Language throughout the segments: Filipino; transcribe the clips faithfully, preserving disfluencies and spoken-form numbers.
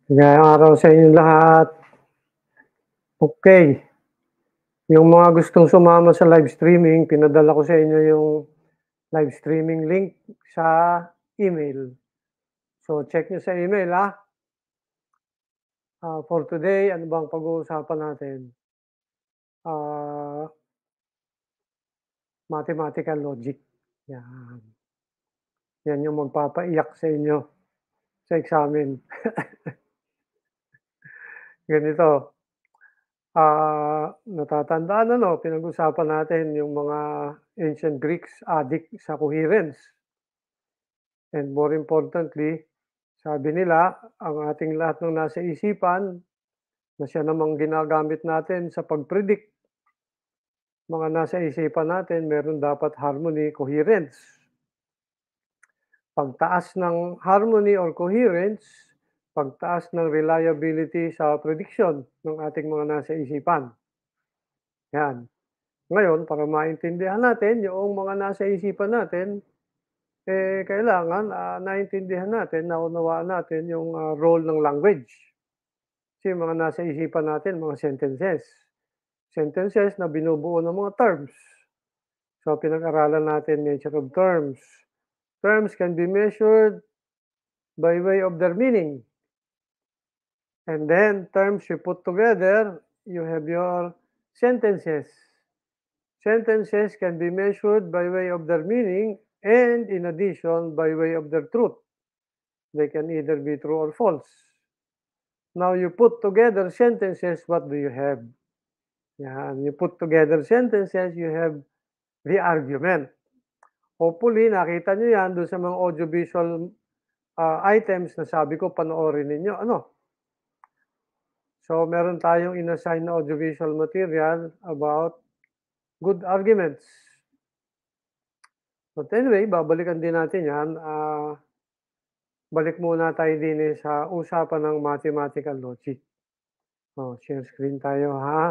Magandang araw sa inyong lahat. Okay, yung mga gustong sumama sa live streaming, pinadala ko sa inyo yung live streaming link sa email. So check nyo sa email, ha. Ah, for today, ano bang pag-uusapan natin? Ah, mathematical logic. Yan. Yan yung magpapaiyak sa inyo sa examen. Ganito, ah, natatandaan ano, pinag-usapan natin yung mga ancient Greeks addict sa coherence. And more importantly, sabi nila, ang ating lahat ng nasa isipan na siya namang ginagamit natin sa pag-predict, mga nasa isipan natin, meron dapat harmony, coherence. Pagtaas ng harmony or coherence, pagtaas ng reliability sa prediction ng ating mga nasa isipan. Yan. Ngayon, para maintindihan natin yung mga nasa isipan natin, eh, kailangan uh, naintindihan natin, naunawaan natin yung uh, role ng language. Kasi yung mga nasa isipan natin, mga sentences. Sentences na binubuo ng mga terms. So, pinag-aralan natin nature of terms. Terms can be measured by way of their meaning. And then, terms you put together, you have your sentences. Sentences can be measured by way of their meaning and, in addition, by way of their truth. They can either be true or false. Now, you put together sentences, what do you have? Yan, you put together sentences, you have the argument. Hopefully, nakita nyo yan doon sa mga audiovisual uh, items na sabi ko, panoorin ninyo. Ano? So, meron tayong inassign na audiovisual material about good arguments. But anyway, babalikan din natin yan. Uh, balik muna tayo din eh sa usapan ng mathematical logic. Oh, share screen tayo, ha?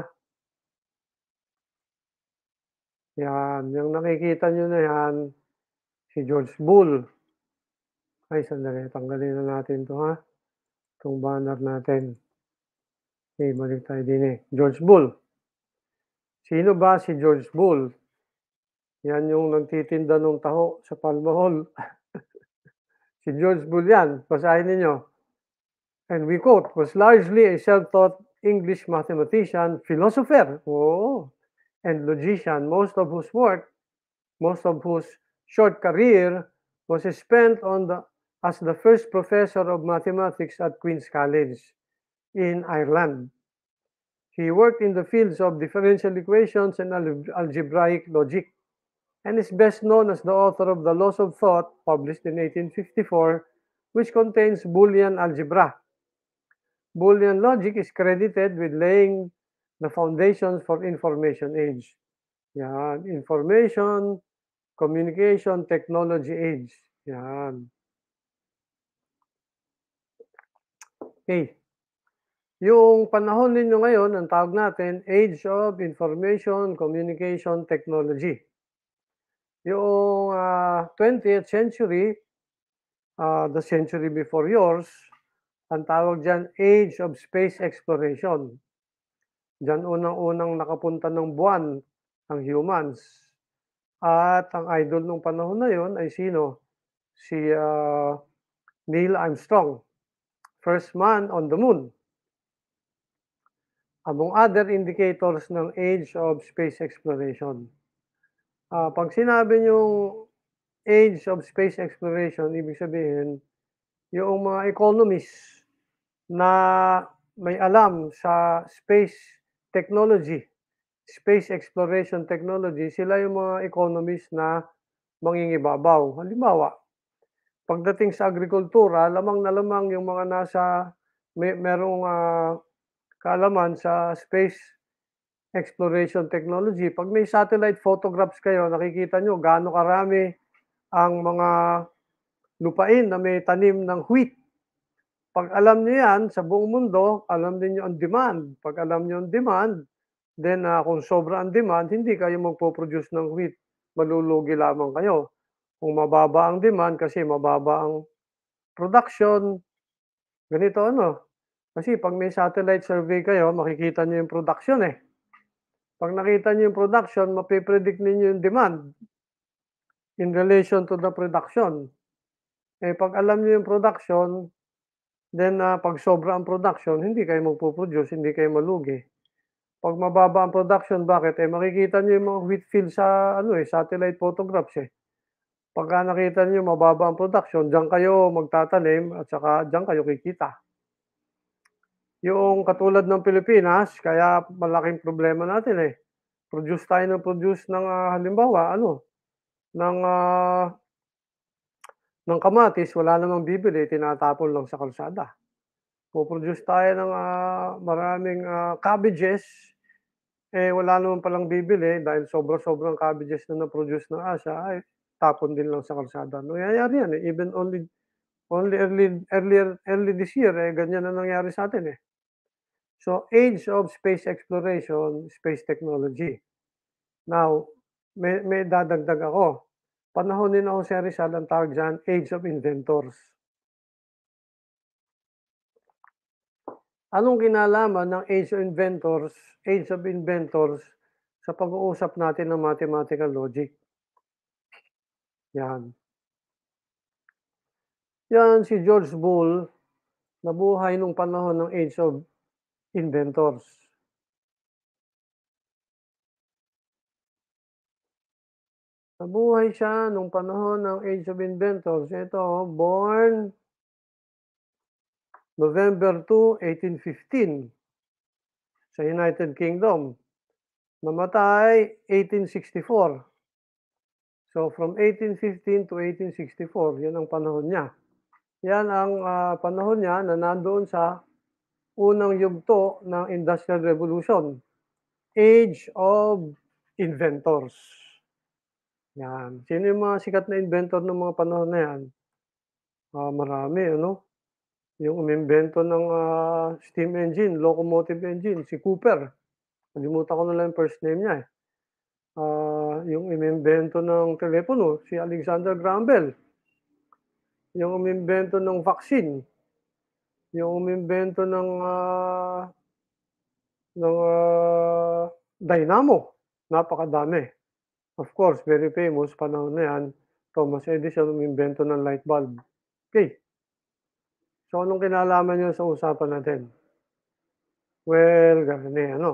Yan, yung nakikita nyo na yan, si George Boole. Ay, sandali, tanggalin na natin to, ha? Itong banner natin. Okay, balik tayo din eh. George Boole. Sino ba si George Boole? Yan yung nagtitinda ng taho sa Palmahol. Si George Boole yan. Basahin ninyo. And we quote, was largely a self-taught English mathematician, philosopher, oh, and logician, most of whose work, most of whose short career was spent on the as the first professor of mathematics at Queen's College in Ireland. He worked in the fields of differential equations and algebraic logic, and is best known as the author of The Laws of Thought, published in eighteen fifty-four, which contains Boolean algebra. Boolean logic is credited with laying the foundations for information age. Yan, information, communication, technology age. Yan. Okay. Yung panahon ninyo ngayon, ang tawag natin, Age of Information, Communication, Technology. Yung uh, twentieth century, uh, the century before yours, ang tawag dyan, Age of Space Exploration. Diyan unang-unang nakapunta ng buwan ang humans. At ang idol nung panahon na yon ay sino? Si uh, Neil Armstrong, first man on the moon. Among other indicators ng age of space exploration. Uh, pag sinabi niyong age of space exploration, ibig sabihin, yung mga economists na may alam sa space technology, space exploration technology, sila yung mga economists na mangingibabaw. Halimbawa, pagdating sa agrikultura, lamang na lamang yung mga nasa, may, merong uh, kaalaman sa space exploration technology. Pag may satellite photographs kayo, nakikita nyo gaano karami ang mga lupain na may tanim ng wheat. Pag alam nyo yan, sa buong mundo, alam niyo ang demand. Pag alam nyo ang demand, then uh, kung sobra ang demand, hindi kayo magpo-produce ng wheat. Malulugi lamang kayo. Kung mababa ang demand, kasi mababa ang production, ganito ano, Kasi 'pag may satellite survey kayo makikita niyo yung production, eh. 'Pag nakita niyo yung production mape-predict ninyo yung demand in relation to the production. Eh, 'pag alam niyo yung production, then, ah, 'pag sobra ang production hindi kayo magpo-produce, hindi kayo malugi. 'Pag mababa ang production, bakit? Eh, makikita niyo yung mga wheat field sa ano, eh, satellite photographs, eh. Pagka nakita niyo mababa ang production, diyan kayo magtatanim at saka diyan kayo kikita. Yung katulad ng Pilipinas, kaya malaking problema natin, eh. Produce tayo ng produce ng, ah, halimbawa ano, ng, ah, ng kamatis, wala namang bibili, tinatapon lang sa kalsada. Po-produce tayo ng, ah, maraming, ah, cabbages, eh, wala naman palang bibili dahil sobra-sobrang cabbages na na-produce ng Asia, ay tapon din lang sa kalsada. Nangyayari yan, eh, even only only early earlier early this year, eh, ganyan ang nangyari sa'tin, eh. So, age of space exploration, space technology. Now, may may dadagdag ako. Panahon ni na Jose Rizal ang tawag diyan, age of inventors. Anong kinalaman ng age of inventors age of inventors sa pag-uusap natin ng mathematical logic? Yan. Yan si George Boole, nabuhay nung panahon ng age of inventors. Nabuhay siya nung panahon ng age of inventors. Ito, born November second, eighteen fifteen sa United Kingdom. Namatay eighteen sixty-four. So from eighteen fifteen to eighteen sixty-four, yan ang panahon niya. Yan ang ah, panahon niya na nandoon sa unang yugto ng Industrial Revolution, Age of Inventors. Yan. Sino yung mga sikat na inventor ng mga panahon na yan? Ah, marami, ano? Yung umimbento ng ah, steam engine, locomotive engine, si Cooper. Nalimutan ko na lang yung first name niya, eh. Ah, yung umimbento ng telepono, si Alexander Graham Bell. Yung umimbento ng vaccine, yung umimbento ng ah, ng ah, dynamo, napakadami. Of course, very famous panahon na yan, Thomas Edison umimbento ng light bulb. Okay. So anong kinalaman niyo sa usapan natin? Well, ganun, ano.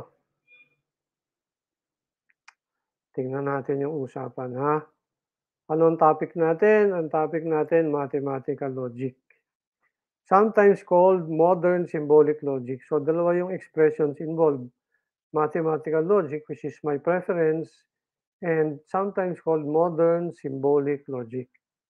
Tingnan natin yung usapan, ha. Ano ang topic natin? Ang topic natin, mathematical logic. Sometimes called modern symbolic logic. So dalawa yung expressions involved. Mathematical logic, which is my preference, and sometimes called modern symbolic logic.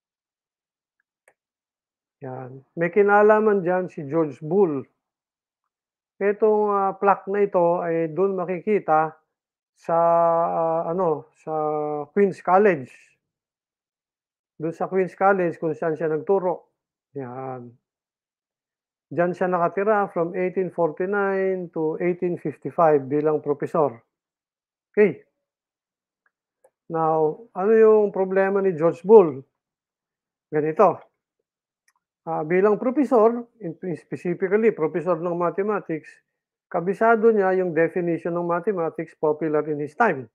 Yan. May kinalaman dyan si George Boole. Itong uh, plaque na ito ay doon makikita sa uh, ano sa Queen's College. Doon sa Queen's College kung saan siya nagturo. Yan. Diyan siya nakatira from eighteen forty-nine to eighteen fifty-five bilang profesor. Okay. Now, ano yung problema ni George Boole? Ganito. Uh, bilang profesor, specifically profesor ng mathematics, kabisado niya yung definition ng mathematics popular in his time.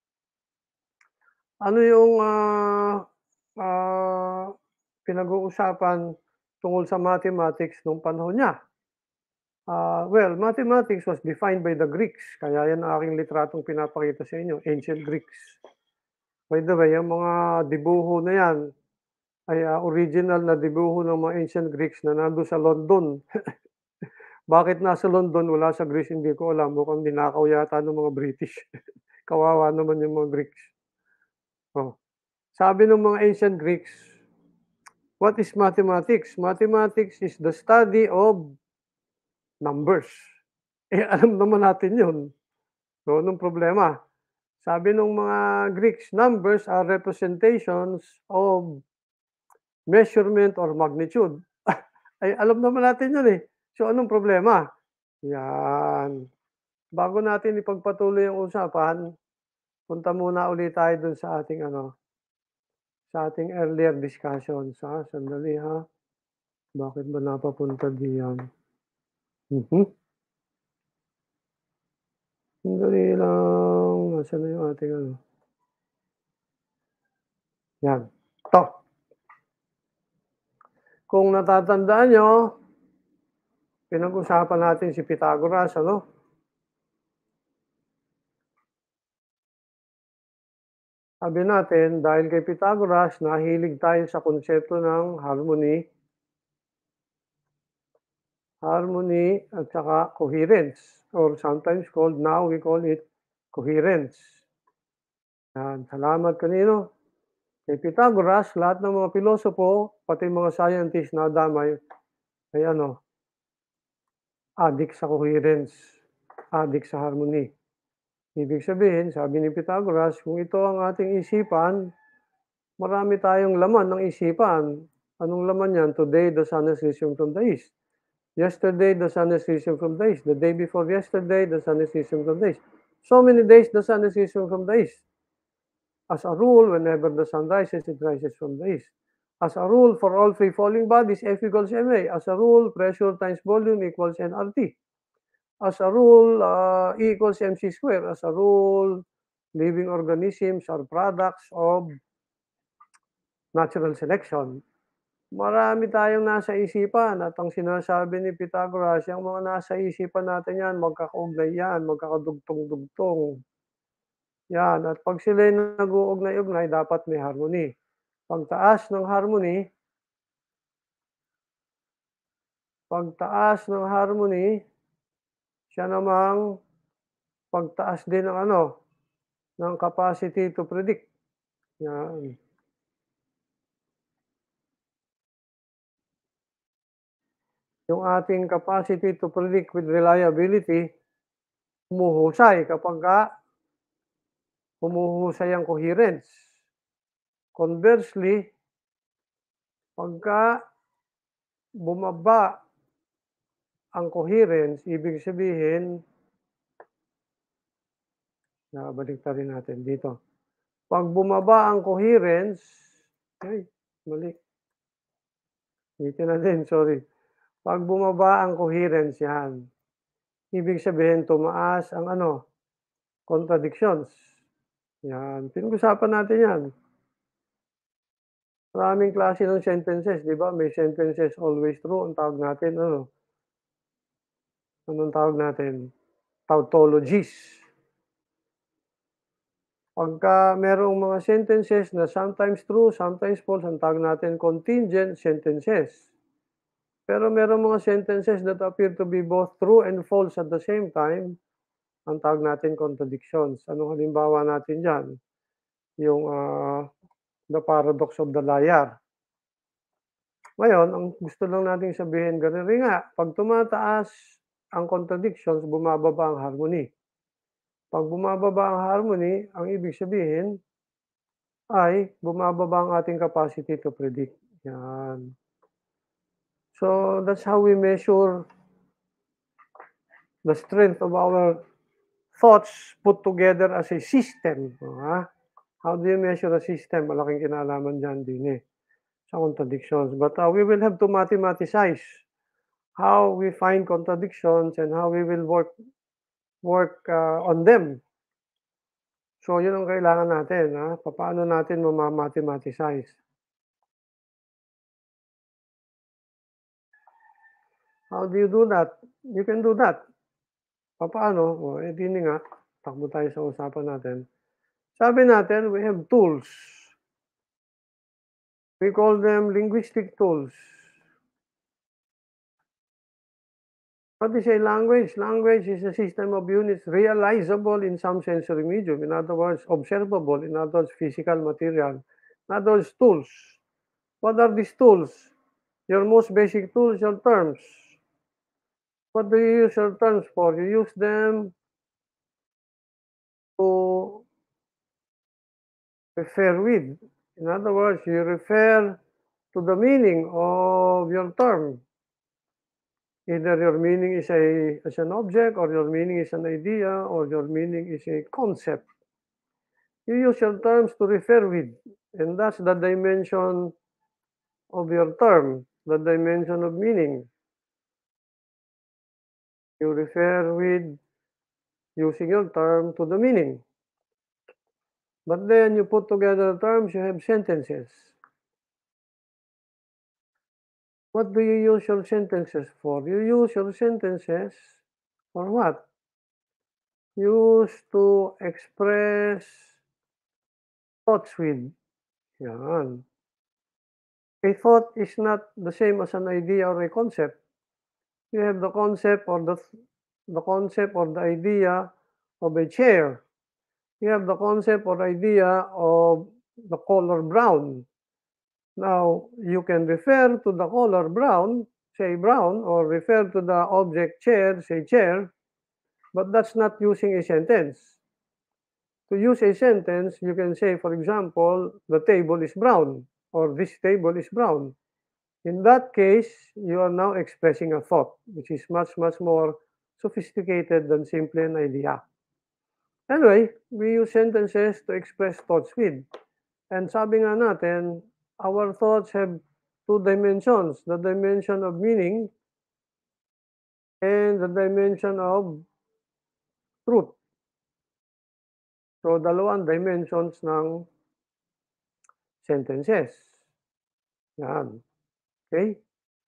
Ano yung uh, uh, pinag-uusapan tungkol sa mathematics nung panahon niya? Uh, well, mathematics was defined by the Greeks. Kaya yan ang aking litratong pinapakita sa inyo, ancient Greeks. By the way, yung mga dibuho na yan ay uh, original na dibuho ng mga ancient Greeks na nando sa London. Bakit nasa London, wala sa Greece, hindi ko alam. Mukhang dinakaw yata ng mga British. Kawawa naman yung mga Greeks. Oh. Sabi ng mga ancient Greeks, what is mathematics? Mathematics is the study of numbers. Eh, alam naman natin yun. So, anong problema? Sabi ng mga Greeks, numbers are representations of measurement or magnitude. Ay, alam naman natin yun eh. So, anong problema? Yan. Bago natin ipagpatuloy ang usapan, punta muna ulit tayo dun sa ating ano, sa ating earlier discussions. Ha? Sandali ha. Bakit ba napapunta diyan? Mhm. Sandali lang, nasaan na yung ating ano, 'yan, 'to. Kung natatandaan niyo, pinag-usapan natin si Pythagoras ano? Sabi natin dahil kay Pythagoras nahilig tayo sa konsepto ng harmony, harmony at saka coherence or sometimes called, now we call it coherence. Yan, salamat kanino? Kay Pythagoras, lahat ng mga pilosopo, pati mga scientist na damay ay ano, adik sa coherence, adik sa harmony. Ibig sabihin, sabi ni Pythagoras, kung ito ang ating isipan, marami tayong laman ng isipan. Anong laman yan? Today, the sun is risen from the east. Yesterday, the sun is risen from the east. The day before yesterday, the sun is risen from the east. So many days, the sun is risen from the east. As a rule, whenever the sun rises, it rises from the east. As a rule, for all free-falling bodies, F equals ma. As a rule, pressure times volume equals nRT. As a rule, uh, E equals mc squared. As a rule, living organisms are products of natural selection. Marami tayong nasa isipan at ang sinasabi ni Pythagoras, yung mga nasa isipan natin yan, magkakaugnay yan, magkakadugtong-dugtong. Yan, at pag sila'y nag-uugnay-ugnay, dapat may harmony. Pagtaas ng harmony, pagtaas ng harmony, siya namang pagtaas din ng ano, ng capacity to predict. Yan. Yung ating capacity to predict with reliability, humuhusay kapagka humuhusay ang coherence. Conversely, pagka bumaba ang coherence, ibig sabihin, na baliktarin natin dito. Pag bumaba ang coherence, ay, mali. Ulitin natin, sorry. Pag bumaba ang coherence yan, ibig sabihin tumaas ang ano, contradictions. Yan, pinag-usapan natin yan. Maraming klase ng sentences, di ba? May sentences always true, ang tawag natin, ano? Anong tawag natin? Tautologies. Pagka merong mga sentences na sometimes true, sometimes false, ang tawag natin contingent sentences. Pero merong mga sentences that appear to be both true and false at the same time, ang tawag natin contradictions. Anong halimbawa natin dyan? Yung uh, the paradox of the liar. Ngayon, ang gusto lang nating sabihin, ganun rin nga, pag tumataas ang contradictions, bumababa ang harmony. Pag bumababa ang harmony, ang ibig sabihin ay bumababa ang ating capacity to predict. Yan. So, that's how we measure the strength of our thoughts put together as a system. Uh, how do you measure a system? Malaking kinalaman dyan din eh, sa contradictions. But uh, we will have to mathematicize how we find contradictions and how we will work work uh, on them. So, yun ang kailangan natin. Ha? Paano natin mamamathematize? How do you do that? You can do that. Paano? O, eh, dini nga. Takbo tayo sa usapan natin. Sabi natin, we have tools. We call them linguistic tools. What is a language? Language is a system of units realizable in some sensory medium. In other words, observable. In other words, physical material. In other words, tools. What are these tools? Your most basic tools are terms. What do you use your terms for? You use them to refer with. In other words, you refer to the meaning of your term. Either your meaning is a as an object, or your meaning is an idea, or your meaning is a concept. You use your terms to refer with, and that's the dimension of your term, the dimension of meaning. You refer with using your term to the meaning. But then you put together terms, you have sentences. What do you use your sentences for? You use your sentences for what? Use to express thoughts with. Yan. A thought is not the same as an idea or a concept. You have the concept or the the concept or the idea of a chair. You have the concept or idea of the color brown. Now, you can refer to the color brown, say brown, or refer to the object chair, say chair, but that's not using a sentence. To use a sentence, you can say, for example, the table is brown, or this table is brown. In that case, you are now expressing a thought, which is much, much more sophisticated than simply an idea. Anyway, we use sentences to express thoughts with. And sabi nga natin, our thoughts have two dimensions, the dimension of meaning and the dimension of truth. So, dalawang dimensions ng sentences. Yan. Okay?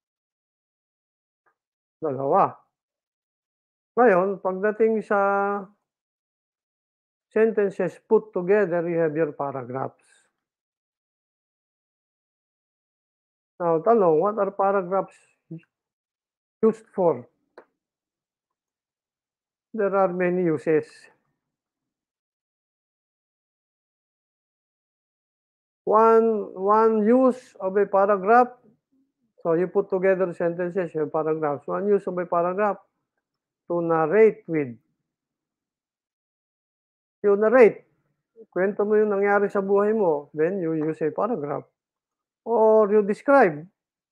Dalawa. Ngayon, pagdating sa sentences put together, you have your paragraphs. Now, tanong, what are paragraphs used for? There are many uses. One, one use of a paragraph, so you put together sentences, you have paragraphs. One use of a paragraph to narrate with. You narrate. Kwento mo yung nangyari sa buhay mo, then you use a paragraph. Or you describe.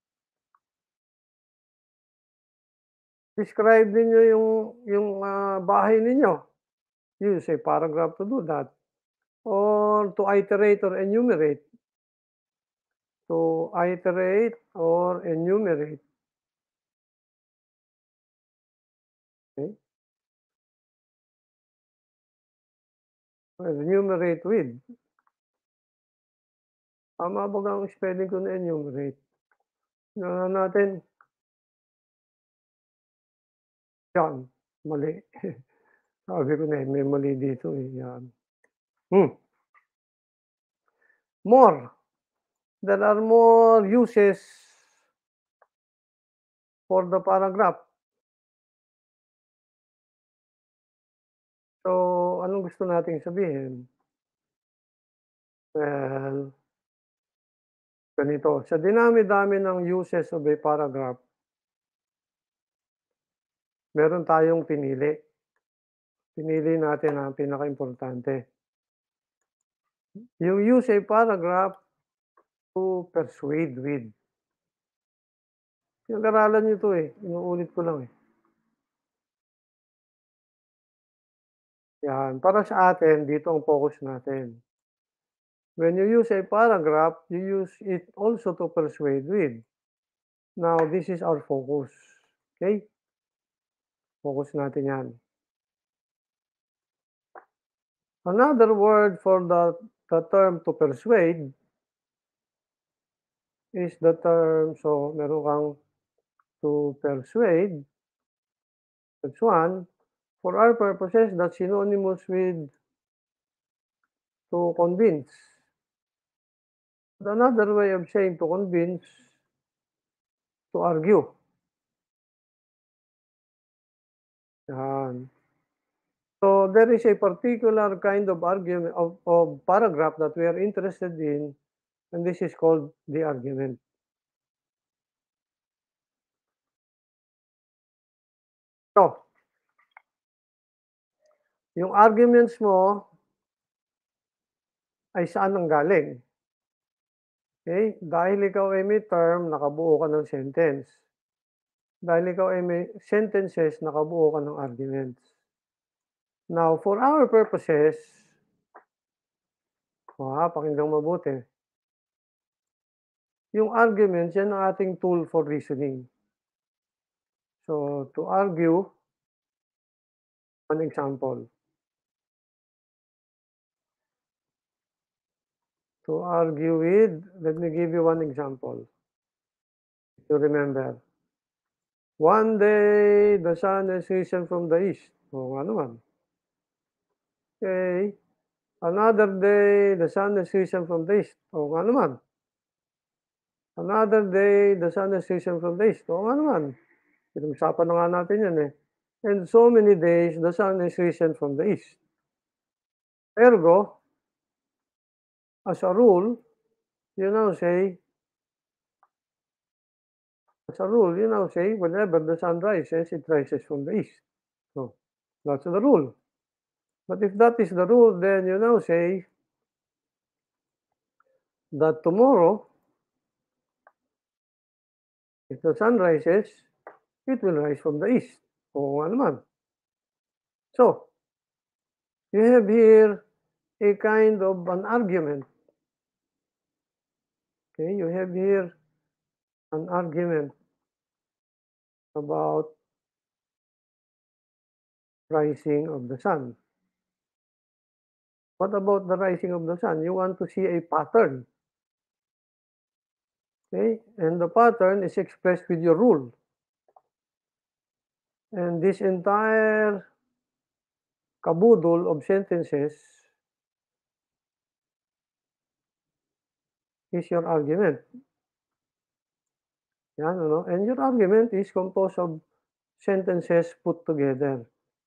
Describe ninyo yung, yung uh, bahay ninyo. You use a paragraph to do that. Or to iterate or enumerate. To iterate or enumerate. Okay? Enumerate with. Tama ba ang spelling ko na enumerate? Na natin, yan, mali. Sabi ko na, may mali dito eh, yan. Hmm. More. There are more uses for the paragraph. So, anong gusto nating sabihin? Well, ganito, sa dinami-dami ng uses of a paragraph, meron tayong pinili. Pinili natin ang pinaka-importante. You use a paragraph to persuade with. Pinag-aralan nyo ito eh, inuulit ko lang eh. Yan, para sa atin, dito ang focus natin. When you use a paragraph, you use it also to persuade with. Now, this is our focus. Okay? Focus natin yan. Another word for the, the term to persuade is the term, so meron kang to persuade. That's one. For our purposes, that's synonymous with to convince. But another way of saying to convince, to argue. Yan. So there is a particular kind of argument of, of paragraph that we are interested in, and this is called the argument. So, yung arguments mo ay saan ang galing? Okay? Dahil ikaw ay may term, nakabuo ka ng sentence. Dahil ikaw ay may sentences, nakabuo ka ng arguments. Now, for our purposes, ah, pakinggang mabuti. Yung arguments, yan ang ating tool for reasoning. So, to argue, One example. To argue with, let me give you one example. To remember. One day, the sun has risen from the east. Oo nga naman. Okay. Another day, the sun has risen from the east. Oo nga naman. Another day, the sun has risen from the east. Oo nga naman. Pinag-usapan na nga natin yan eh. And so many days, the sun has risen from the east. Ergo, as a rule, you now say, as a rule, you now say, whenever the sun rises, it rises from the east. So, that's the rule. But if that is the rule, then you now say that tomorrow, if the sun rises, it will rise from the east. Oo nga naman. So, you have here a kind of an argument. Okay, you have here an argument about rising of the sun. What about the rising of the sun? You want to see a pattern. Okay, and the pattern is expressed with your rule. And this entire caboodle of sentences is your argument. Yan, ano? And your argument is composed of sentences put together.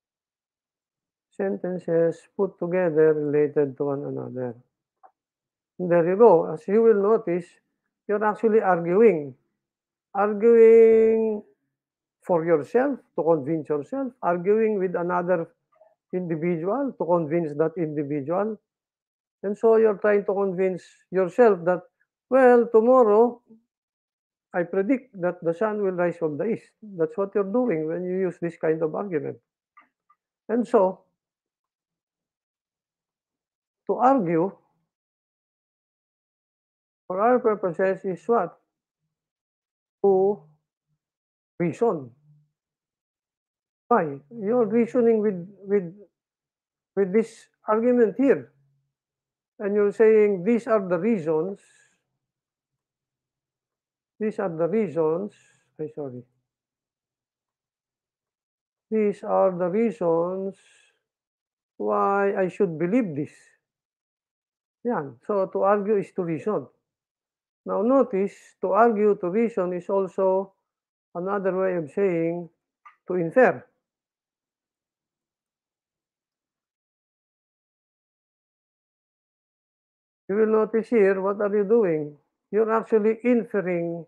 Sentences put together related to one another. And there you go. As you will notice, you're actually arguing. Arguing for yourself, to convince yourself. Arguing with another individual, to convince that individual. And so you're trying to convince yourself that, well, tomorrow, I predict that the sun will rise from the east. That's what you're doing when you use this kind of argument. And so, to argue, for our purposes, is what? To reason. Why? You're reasoning with, with, with this argument here. And you're saying these are the reasons, these are the reasons, I'm sorry, these are the reasons why I should believe this. Yan. So, to argue is to reason. Now, notice, to argue, to reason is also another way of saying to infer. You will notice here, what are you doing? You're actually inferring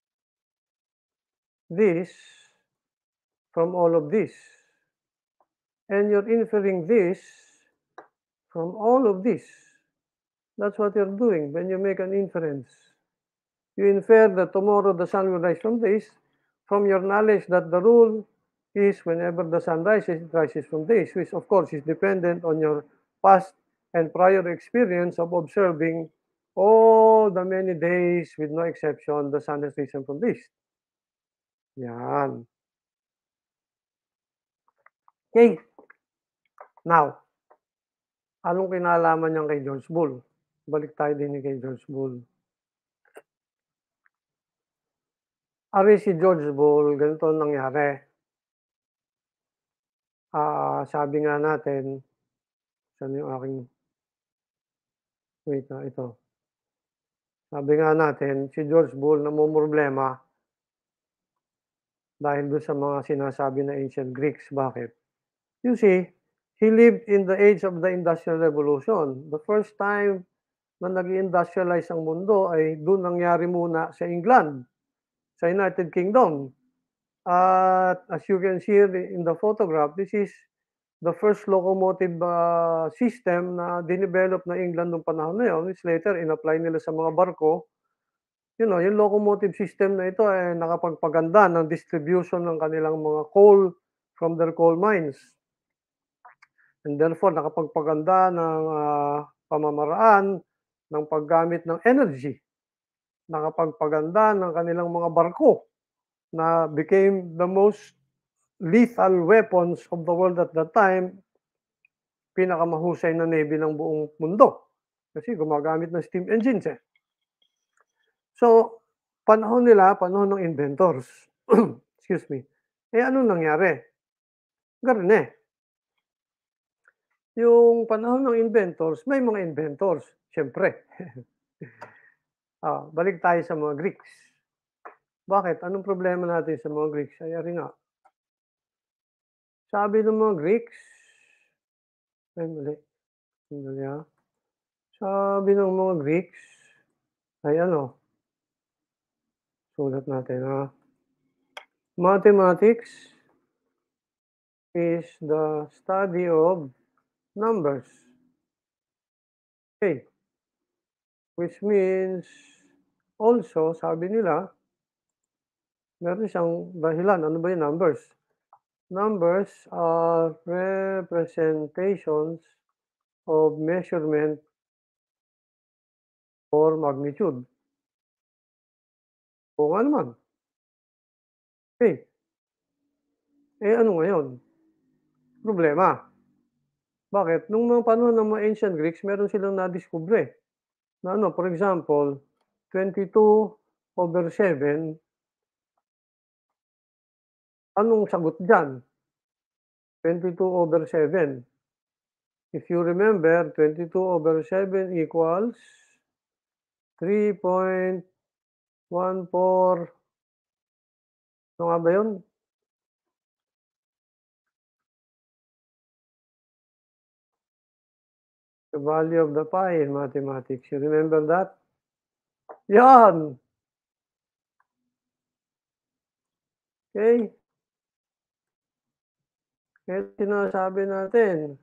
this from all of this. And you're inferring this from all of this. That's what you're doing when you make an inference. You infer that tomorrow the sun will rise from the east from your knowledge that the rule is whenever the sun rises, it rises from the east, which of course is dependent on your past and prior experience of observing all the many days, with no exception, the sun has risen from the east. Yan. Okay. Now, anong kinalaman niyan kay George Boole? Balik tayo din kay George Boole. Ari si George Boole, ganito ang nangyari. Ah, sabi nga natin, saan yung aking, wait na, ito. Sabi nga natin, si George Boole namumroblema dahil doon sa mga sinasabi na ancient Greeks. Bakit? You see, he lived in the age of the Industrial Revolution. The first time na nag-industrialize ang mundo ay doon nangyari muna sa England, sa United Kingdom. At uh, as you can see in the photograph, this is the first locomotive uh, system na dinevelop na England noong panahon na yun, which later in-apply nila sa mga barko. You know, yung locomotive system na ito ay nakapagpaganda ng distribution ng kanilang mga coal from their coal mines. And therefore, nakapagpaganda ng uh, pamamaraan ng paggamit ng energy. Nakapagpaganda ng kanilang mga barko na became the most lethal weapons of the world at that time, pinakamahusay na navy ng buong mundo. Kasi gumagamit ng steam engines eh. So, panahon nila, panahon ng inventors. Excuse me. Eh ano nangyari? Ganun eh. Yung panahon ng inventors, may mga inventors, siyempre. Ah, balik tayo sa mga Greeks. Bakit? Anong problema natin sa mga Greeks? Ay, ari nga. Sabi ng mga Greeks, ay mali, sandali ah. Sabi ng mga Greeks, ay ano, sulat natin ha. Mathematics is the study of numbers. Okay. Which means, also, sabi nila, meron siyang dahilan. Ano ba yung numbers? Numbers are representations of measurement or magnitude. Oo nga naman. Okay. Eh ano ngayon? Problema. Bakit? Nung mga panahon ng mga ancient Greeks, meron silang nadiskubre. Na ano, for example, twenty-two over seven, anong sagot dyan? twenty-two over seven. If you remember, twenty-two over seven equals three point one four. Ano nga ba yun? The value of the pi in mathematics. You remember that? Yan! Okay? Kaya sinasabi natin,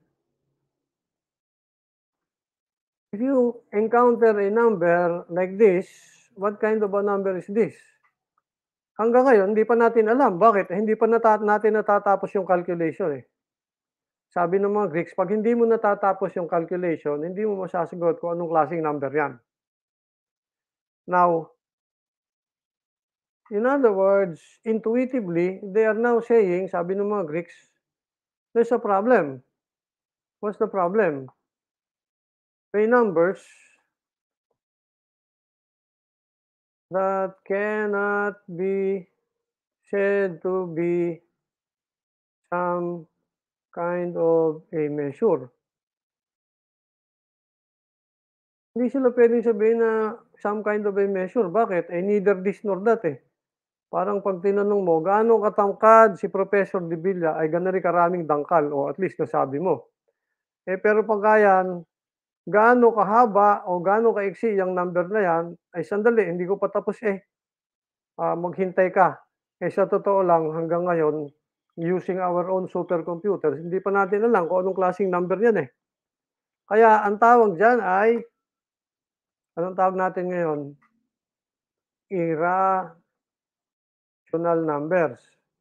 if you encounter a number like this, what kind of a number is this? Hanggang ngayon, hindi pa natin alam. Bakit? Eh, hindi pa nata natin natatapos yung calculation eh. Sabi ng mga Greeks, pag hindi mo natatapos yung calculation, hindi mo masasagot kung anong klaseng number yan. Now, in other words, intuitively, they are now saying, sabi ng mga Greeks, there's a problem. What's the problem? May numbers that cannot be said to be some kind of a measure. Hindi sila pwedeng sabihin na some kind of a measure. Bakit? Eh, neither this nor that eh. Parang pag tinanong mo, gaano katangkad si Professor De Villa ay ganun rin karaming dangkal o at least nasabi mo. Eh pero pagka yan, gaano kahaba o gaano kaiksi yung number na yan, ay sandali, hindi ko pa tapos eh. Uh, maghintay ka. Eh sa totoo lang, hanggang ngayon, using our own supercomputers, hindi pa natin alam kung anong klaseng number yan eh. Kaya ang tawag dyan ay, anong tawag natin ngayon? Irrational numbers.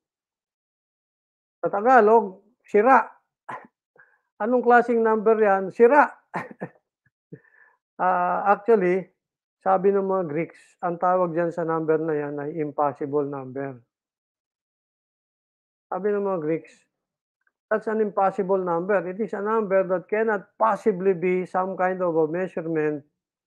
Sa Tagalog, sira. Anong klaseng number yan? Sira. uh, actually, sabi ng mga Greeks, ang tawag dyan sa number na yan ay impossible number. Sabi ng mga Greeks, that's an impossible number. It is a number that cannot possibly be some kind of a measurement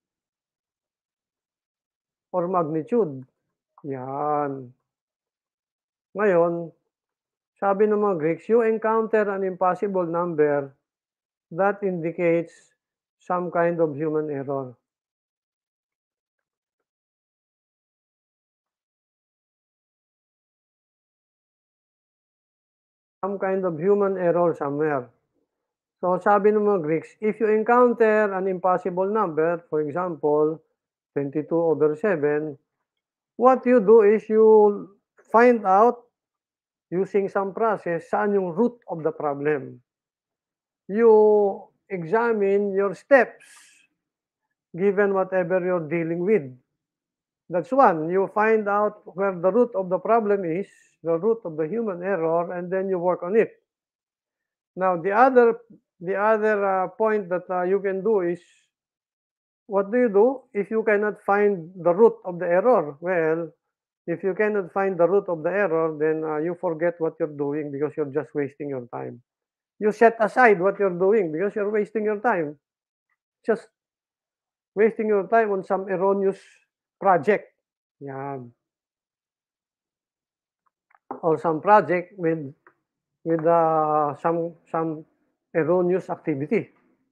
or magnitude. Yan. Ngayon, sabi ng mga Greeks, you encounter an impossible number that indicates some kind of human error. Some kind of human error somewhere. So sabi ng mga Greeks, if you encounter an impossible number, for example, twenty-two over seven, what you do is you find out using some process saan yung root of the problem. You examine your steps given whatever you're dealing with. That's one. You find out where the root of the problem is, the root of the human error, and then you work on it. Now, the other, the other uh, point that uh, you can do is, what do you do if you cannot find the root of the error? Well, If you cannot find the root of the error, then uh, you forget what you're doing because you're just wasting your time. You set aside what you're doing because you're wasting your time. Just wasting your time on some erroneous project. Yan. Or some project with with uh, some some erroneous activity.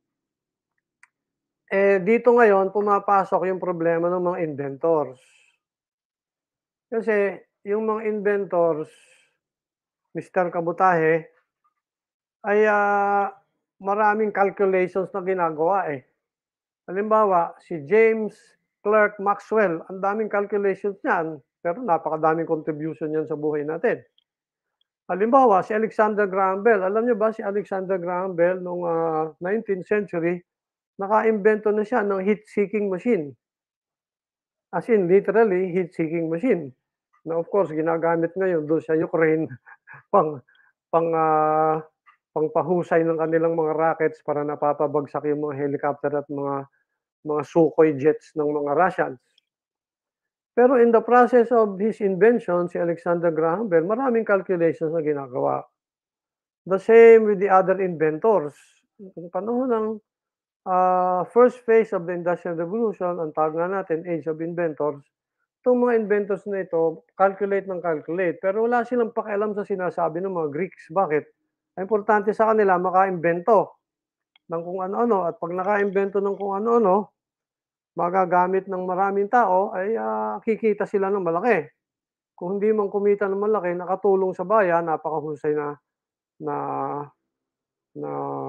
Eh, dito ngayon pumapasok yung problema ng mga inventors. Kasi yung mga inventors, Mister Kabutahe, ay ah, maraming calculations na ginagawa eh. Halimbawa, si James Clerk Maxwell, ang daming calculations niyan, pero napakadaming contribution niyan sa buhay natin. Halimbawa, si Alexander Graham Bell, alam niyo ba si Alexander Graham Bell noong uh, nineteenth century, naka-imbento na siya ng heat-seeking machine. As in, literally, heat-seeking machine. Na of course, ginagamit ngayon doon sa Ukraine pang pang uh, pangpahusay ng kanilang mga rockets para napapabagsak yung mga helicopter at mga mga Sukhoi jets ng mga Russians. Pero in the process of his invention, si Alexander Graham Bell, maraming calculations na ginagawa. The same with the other inventors. Yung panahon ng uh, first phase of the Industrial Revolution, ang tawag nga natin, Age of Inventors, itong mga inventors na ito, calculate ng calculate. Pero wala silang pakialam sa sinasabi ng mga Greeks. Bakit? Ang importante sa kanila, maka-imbento ng kung ano-ano. At pag naka-imbento ng kung ano-ano, magagamit ng maraming tao, ay uh, kikita sila ng malaki. Kung hindi man kumita ng malaki, nakatulong sa bayan, napakahusay na na na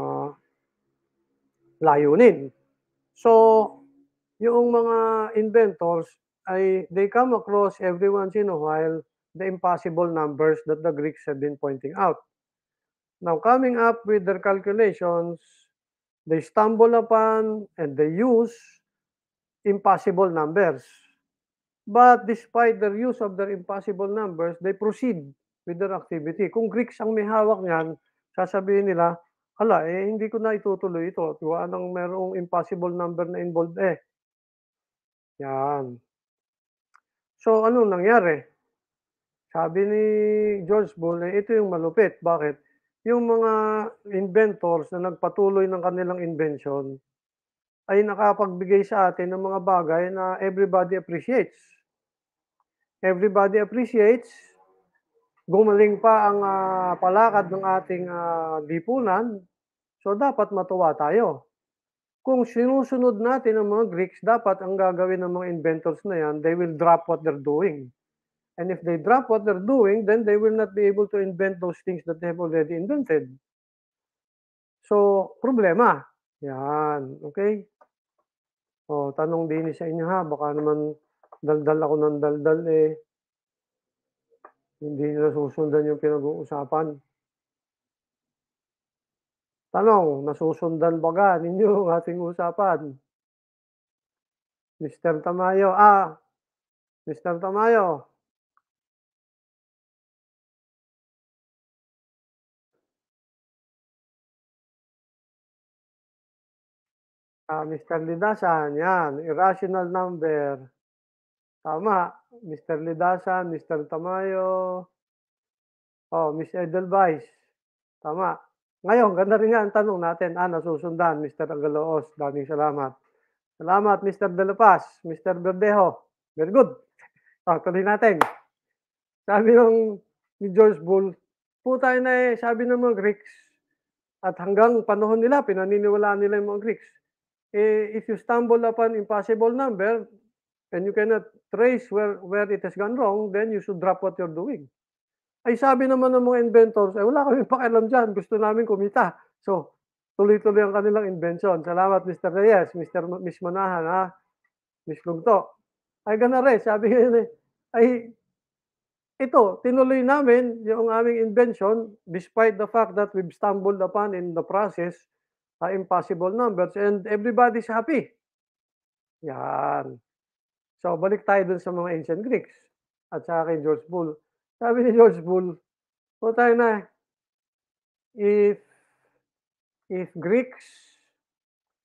layunin. So, yung mga inventors ay they come across every once in a while the impossible numbers that the Greeks have been pointing out. Now, coming up with their calculations, they stumble upon and they use impossible numbers. But despite their use of their impossible numbers, they proceed with their activity. Kung Greeks ang may hawak niyan, sasabihin nila, hala, eh hindi ko na itutuloy ito. Gawa ng merong impossible number na involved eh. Yan. So, anong nangyari? Sabi ni George Boole, eh, ito yung malupit. Bakit? Yung mga inventors na nagpatuloy ng kanilang invention ay nakapagbigay sa atin ng mga bagay na everybody appreciates. Everybody appreciates. Gumaling pa ang uh, palakad ng ating uh, lipunan, so dapat matuwa tayo. Kung sinusunod natin ang mga Greeks, dapat ang gagawin ng mga inventors na yan, they will drop what they're doing. And if they drop what they're doing, then they will not be able to invent those things that they have already invented. So, problema. Yan, okay? O, tanong din sa inyo ha, baka naman daldal ako ng daldal eh, hindi nila susundan yung pinag-uusapan. Tanong, nasusundan ba ga ninyo ang ating usapan? Mister Tamayo, ah, Mister Tamayo. Ah, Mister Lidasan, yan, irrational number. Tama, Mister Lidasan, Mister Tamayo. Oh, Miss Edelweiss. Tama. Ngayon, ganda rin nga ang tanong natin. Ah, nasusundan, Mister Agaloos. Daming salamat. Salamat, Mister De La Paz, Mister Verdejo. Very good. Ah, tuloy natin. Sabi ng ni George Boole, putay na eh, sabi ng mga Greeks, at hanggang panahon nila, pinaniniwalaan nila yung mga Greeks, eh, if you stumble upon impossible number, and you cannot trace where, where it has gone wrong, then you should drop what you're doing. Ay sabi naman ng mga inventors, eh wala kaming pakialam dyan, gusto namin kumita. So, tuloy-tuloy ang kanilang invention. Salamat, Mister Reyes, Mister M- Miss Manahan, ha? Miss Lugto. Ay gana rin, sabi ngayon eh, ay ito, tinuloy namin yung aming invention despite the fact that we've stumbled upon in the process uh, impossible numbers and everybody's happy. Yan. So, balik tayo dun sa mga ancient Greeks at sa kay George Boole. Sabi ni George Boole, o tayo na, if, if Greeks,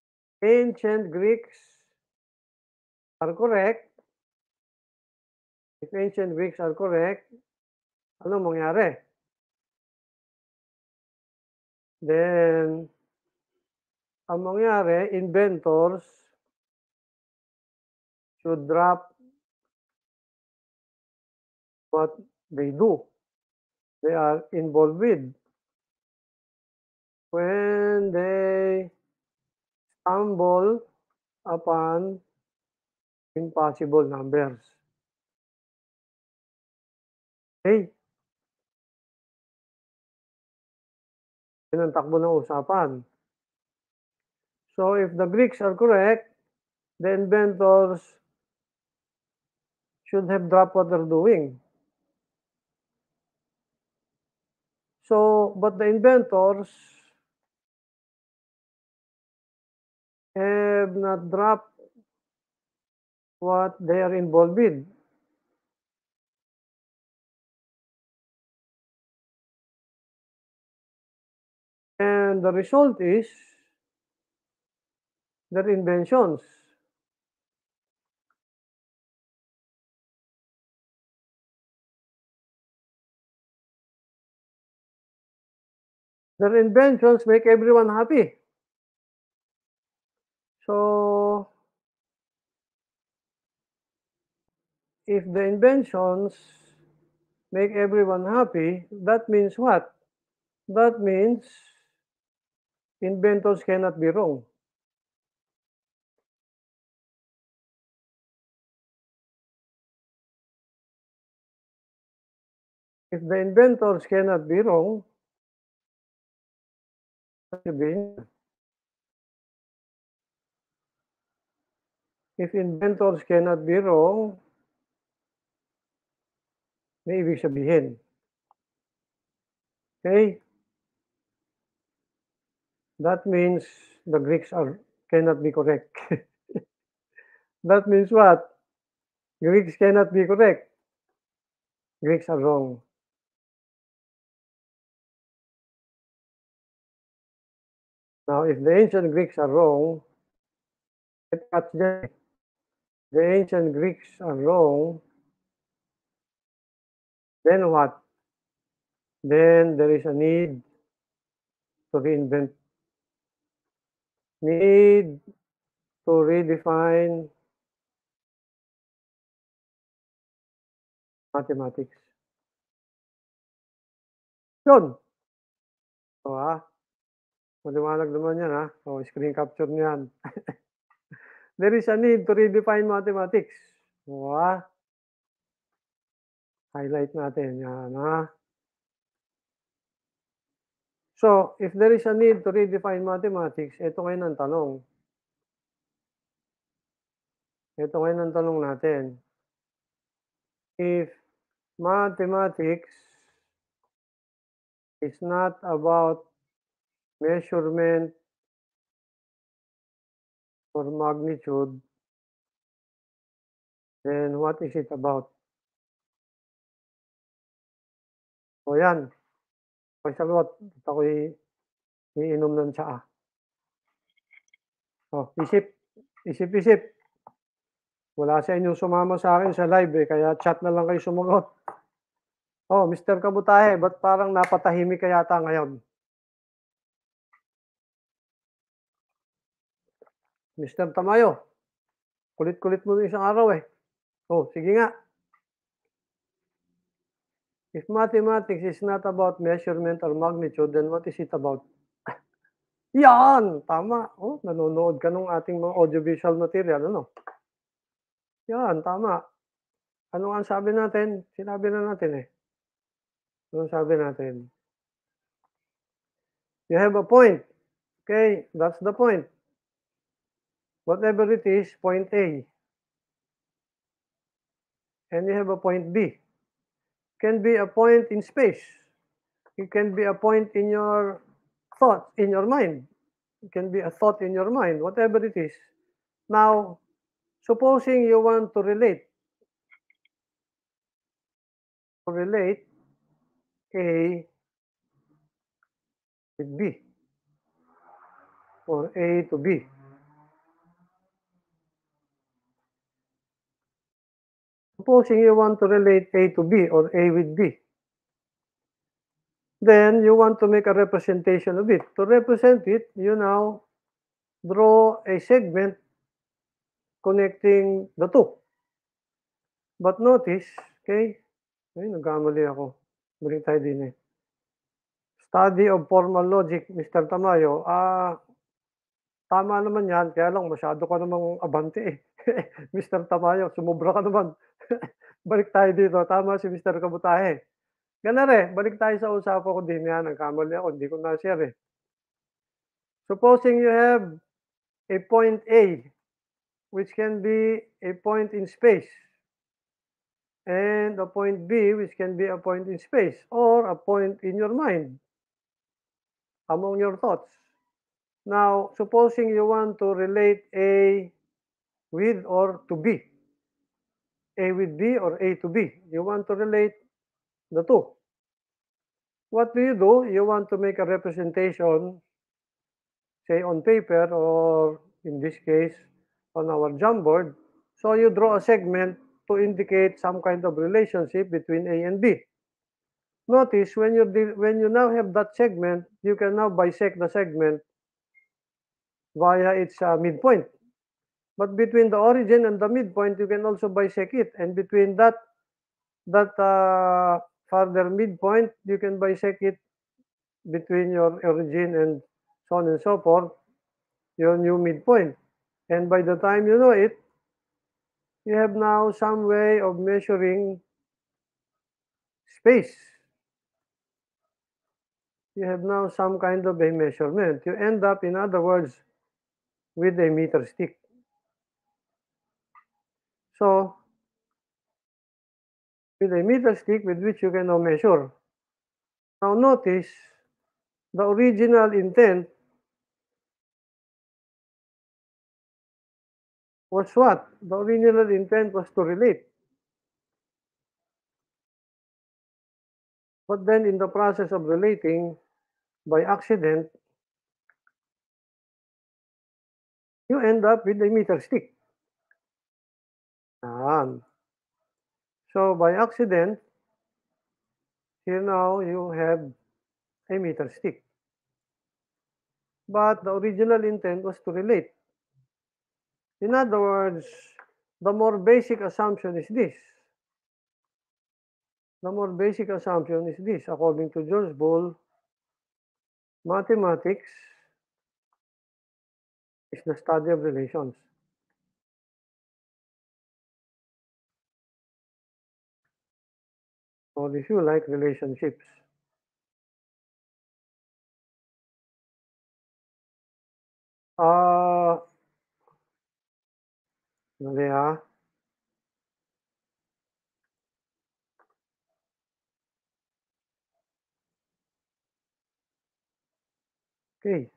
ancient Greeks are correct, If ancient Greeks are correct, anong mangyari? Then, ang mangyari, inventors should drop what they do, they are involved with. When they stumble upon impossible numbers. Okay? Yun ang takbo ng usapan. So if the Greeks are correct, the inventors should have dropped what they're doing. So, but the inventors have not dropped what they are involved with. And the result is their inventions. Their inventions make everyone happy. So, if the inventions make everyone happy, that means what? That means inventors cannot be wrong. If the inventors cannot be wrong, sabihin, if inventors cannot be wrong, may ibig sabihin. Okay? That means the Greeks are cannot be correct. That means what? Greeks cannot be correct. Greeks are wrong. Now, if the ancient Greeks are wrong, the ancient Greeks are wrong, then what? Then there is a need to reinvent, need to redefine mathematics. Yun. O ha? Maliwanag naman yan ha. O, screen capture niyan. There is a need to redefine mathematics. O ha? Highlight natin yan ha. So, if there is a need to redefine mathematics, ito ngayon ang tanong. Ito ngayon ang tanong natin. If mathematics is not about measurement or magnitude, then what is it about? O yan. Pag sagot, at ako'y iinom ng tsaa. O, isip. Isip-isip. Wala sa inyong sumama sa akin sa live eh, kaya chat na lang kayo sumagot. Oh, Mister Kabutahe, ba't parang napatahimik ka yata ngayon? Mister Tamayo, kulit-kulit mo isang araw eh. Oh, sige nga. If mathematics is not about measurement or magnitude, then what is it about? Yan! Tama. Oh, nanonood ka nung ating mga audiovisual material, ano? Yan, tama. Ano ang sabi natin? Sinabi na natin eh. Ano sabi natin? You have a point. Okay, that's the point. Whatever it is, point A. And you have a point B. Can be a point in space. It can be a point in your thought, in your mind. It can be a thought in your mind, whatever it is. Now, supposing you want to relate, to relate A with B, or A to B. Supposing you want to relate A to B or A with B, then you want to make a representation of it. To represent it, you now draw a segment connecting the two. But notice, okay, ay nagkamali ako. Balik tayo din eh. Study of formal logic, Mister Tamayo. Ah, tama naman yan, kaya lang masyado ka namang abante eh. Mister Tamayo, sumobra ka naman. Balik tayo dito, tama si Mister Kabutahe. Ganare, balik tayo sa usapan ko din yan, nagkamali ako, hindi ko na-share eh. Supposing you have a point A, which can be a point in space, and a point B, which can be a point in space, or a point in your mind, among your thoughts. Now, supposing you want to relate A with or to B, A with B or A to B, you want to relate the two. What do you do? You want to make a representation, say on paper or in this case on our Jamboard. So you draw a segment to indicate some kind of relationship between A and B. Notice when you when you now have that segment, you can now bisect the segment via its uh, midpoint. But between the origin and the midpoint, you can also bisect it, and between that that uh, further midpoint, you can bisect it between your origin and so on and so forth, your new midpoint. And by the time you know it, you have now some way of measuring space. You have now some kind of a measurement. You end up, in other words, with a meter stick. So, with a meter stick with which you can now measure. Now notice, the original intent was what? The original intent was to relate. But then in the process of relating, by accident, you end up with a meter stick. Yan. So by accident, here now you have a meter stick. But the original intent was to relate. In other words, the more basic assumption is this. The more basic assumption is this. According to George Boole, mathematics is the study of relations. Or if you like, relationships. Ah, dali ha. Okay.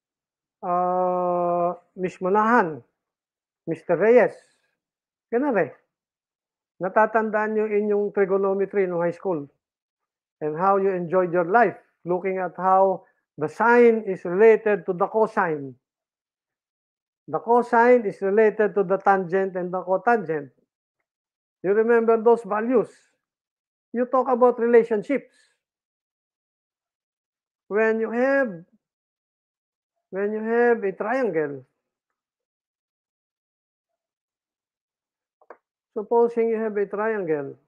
Ah, Miss Manahan, Mister Reyes, ganun eh. Natatandaan niyo inyong trigonometry nung high school and how you enjoyed your life looking at how the sine is related to the cosine. The cosine is related to the tangent and the cotangent. You remember those values? You talk about relationships. When you have when you have a triangle, supposing you have a triangle,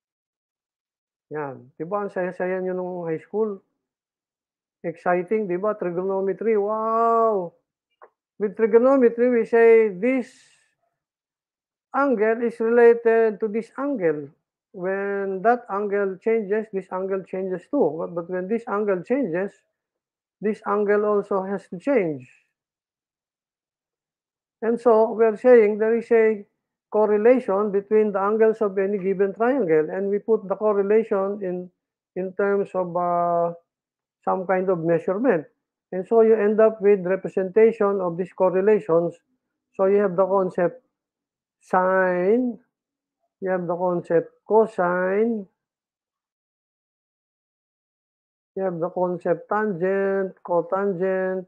yan, di ba ang saya-saya nyo nung high school? Exciting, di ba? Trigonometry, wow! With trigonometry, we say this angle is related to this angle. When that angle changes, this angle changes too. But, but when this angle changes, this angle also has to change. And so we're saying there is a correlation between the angles of any given triangle, and we put the correlation in in terms of uh, some kind of measurement. And so you end up with representation of these correlations. So you have the concept sine, you have the concept cosine, you have the concept tangent, cotangent.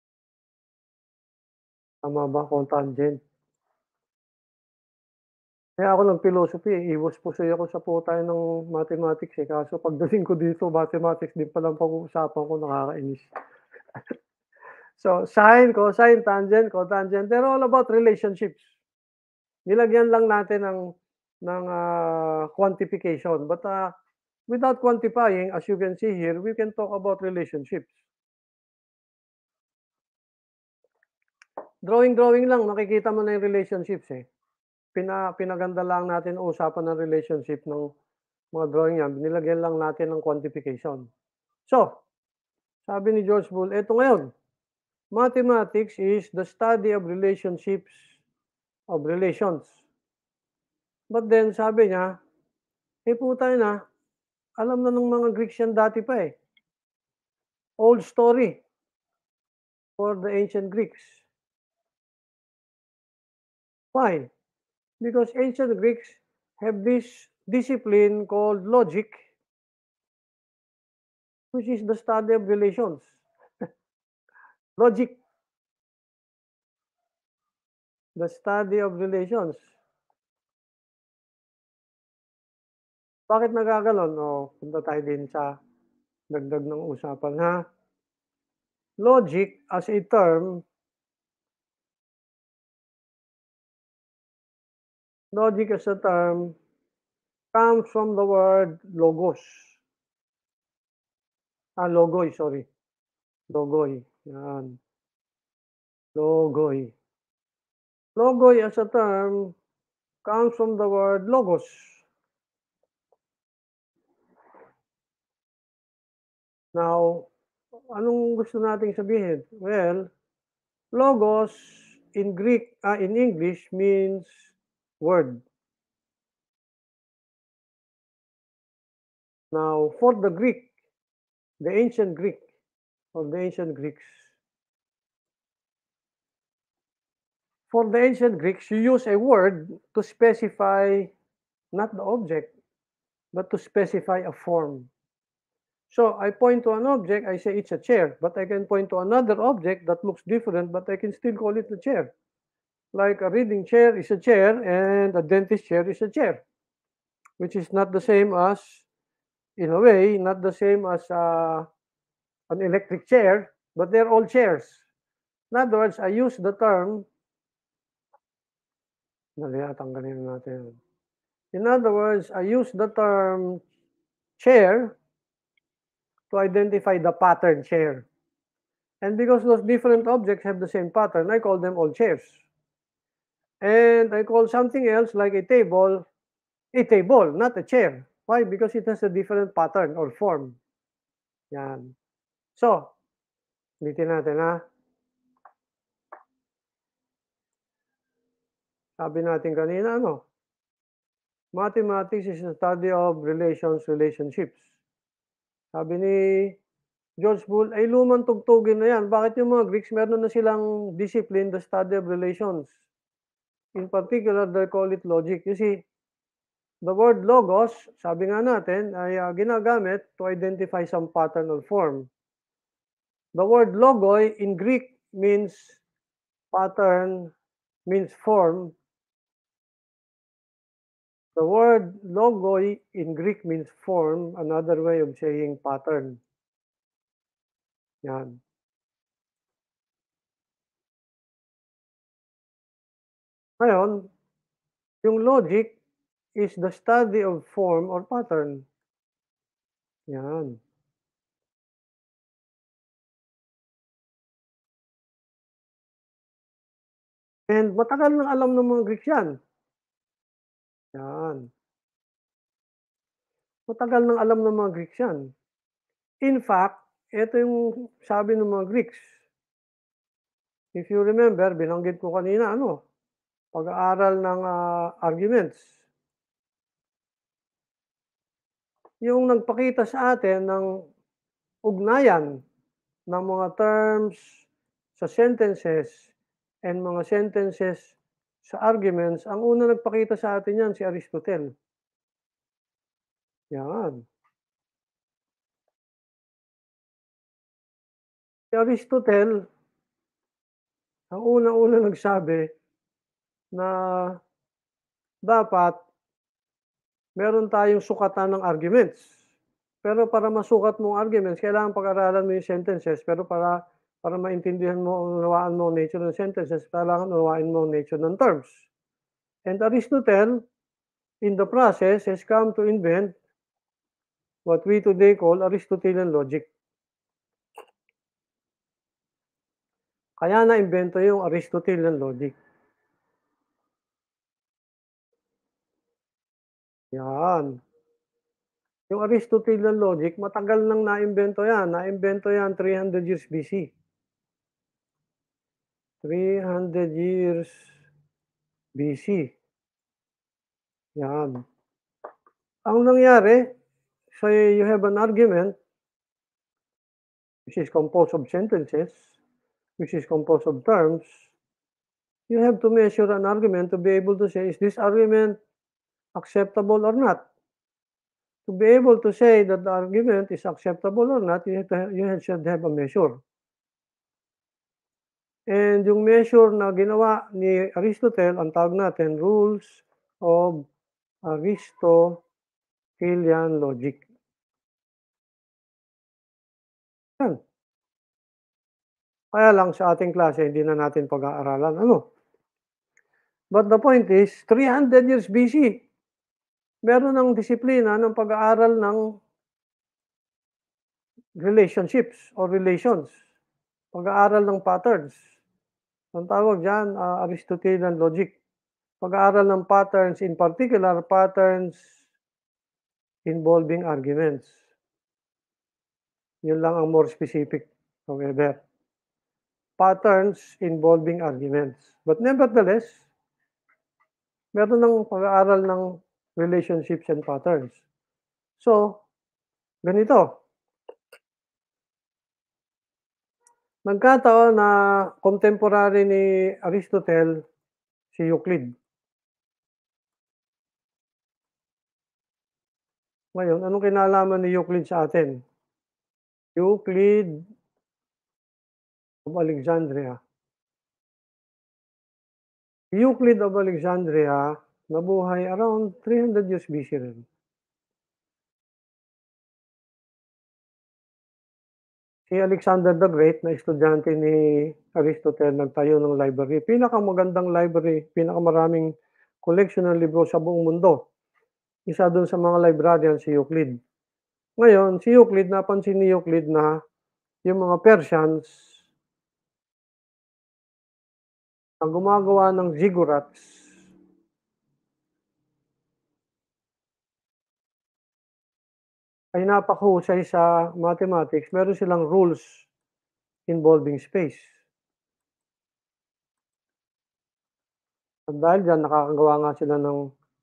Tama ba, cotangent? Kaya ako nag-philosophy, eh, iwas-pusoy ako sa putay ng mathematics, eh, kaso pagdating ko dito mathematics din palang pag-uusapan ko, nakakainis. So, sine, cosine, tangent, cotangent, they're all about relationships. Nilagyan lang natin ng ng, ah, quantification but, ah, without quantifying, as you can see here, we can talk about relationships. Drawing-drawing lang makikita mo na yung relationships, eh. Pina pinaganda lang natin usapan ng relationship ng mga drawing yan, nilagyan lang natin ng quantification. So, sabi ni George Boole, eto ngayon, mathematics is the study of relationships of relations. But then sabi niya, eh putay na, alam na ng mga Greeks yan dati pa eh. Old story for the ancient Greeks. Why? Because ancient Greeks have this discipline called logic, which is the study of relations. Logic, the study of relations. Bakit nagkagano'n? O, punta tayo din sa dagdag ng usapan, ha? Logic as a term, logic as a term comes from the word logos. Ah, logoi, sorry. Logoi, yan. Logoi. Logoi as a term comes from the word logos. Now, anong gusto nating sabihin? Well, logos in Greek, ah, in English means word. Now, for the Greek, the ancient Greek, or the ancient Greeks, for the ancient Greeks, you use a word to specify not the object, but to specify a form. So I point to an object, I say it's a chair, but I can point to another object that looks different, but I can still call it a chair. Like a reading chair is a chair, and a dentist chair is a chair, which is not the same as, in a way, not the same as uh, an electric chair, but they're all chairs. In other words, I use the term, dali, tanggalin natin. In other words, I use the term chair to identify the pattern chair. And because those different objects have the same pattern, I call them all chairs. And I call something else like a table, a table, not a chair. Why? Because it has a different pattern or form. Yan. So, ulitin natin ha. Sabi natin kanina, ano? Mathematics is the study of relations, relationships. Sabi ni George Boole, ay lumang tugtugin na yan. Bakit yung mga Greeks, meron na silang discipline, the study of relations. In particular, they call it logic. You see, the word logos, sabi nga natin, ay uh, ginagamit to identify some pattern or form. The word logoi in Greek means pattern, means form. The word logoi in Greek means form, another way of saying pattern. Yan. Ngayon, yung logic is the study of form or pattern. Yan. And matagal nang alam ng mga Greeks yan. Yan. Matagal nang alam ng mga Greeks yan. In fact, ito yung sabi ng mga Greeks. If you remember, binanggit ko kanina, ano, pag-aaral ng uh, arguments. Yung nagpakita sa atin ng ugnayan ng mga terms sa sentences and mga sentences sa arguments, ang una nagpakita sa atin yan si Aristotle. Yan. Si Aristotle, ang una-una nagsabi na dapat meron tayong sukatan ng arguments. Pero para masukat mo ang arguments, kailangan pag-aralan mo yung sentences, pero para para maintindihan mo, unawaan mo ang nature ng sentences, kailangan unawain mo ang nature ng terms. And Aristotle, in the process, has come to invent what we today call Aristotelian logic. Kaya na-imbento yung Aristotelian logic. Yan. Yung Aristotelian logic, matagal nang naimbento yan. Naimbento yan three hundred years B C. three hundred years B C. Yan. Ang nangyari, so you have an argument which is composed of sentences, which is composed of terms. You have to measure an argument to be able to say, is this argument acceptable or not? To be able to say that the argument is acceptable or not, you, have to, you should have a measure. And yung measure na ginawa ni Aristotle, ang tawag natin, rules of Aristotelian logic. Yan. Kaya lang sa ating klase, hindi na natin pag-aaralan. Ano? But the point is, three hundred years B C, meron ng disiplina ng pag-aaral ng relationships or relations. Pag-aaral ng patterns. Ang tawag dyan, uh, Aristotelian logic. Pag-aaral ng patterns, in particular, patterns involving arguments. Yun lang ang more specific, however. Patterns involving arguments. But nevertheless, meron ng pag-aaral ng relationships and patterns. So, ganito. Nagkataon na contemporary ni Aristotle si Euclid. Ngayon, anong kinalaman ni Euclid sa atin? Euclid of Alexandria. Euclid of Alexandria, nabuhay around three hundred years B C rin. Si Alexander the Great, na estudyante ni Aristotle, nagtayo ng library. Pinakamagandang library, pinakamaraming collection ng libro sa buong mundo. Isa doon sa mga librarian si Euclid. Ngayon, si Euclid, napansin ni Euclid na yung mga Persians ang gumagawa ng ziggurats ay napakahusay sa mathematics. Meron silang rules involving space. At dahil dyan, nakakagawa nga sila ng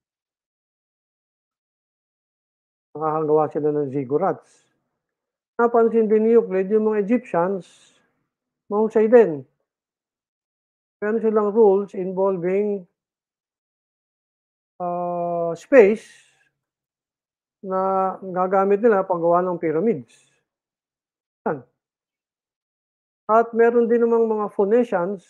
nakakagawa sila ng ziggurats. Napansin din ni Euclid, yung mga Egyptians, mahusay din. Meron silang rules involving uh, space na gagamit nila paggawa ng pyramids. Yan. At meron din namang mga Phoenicians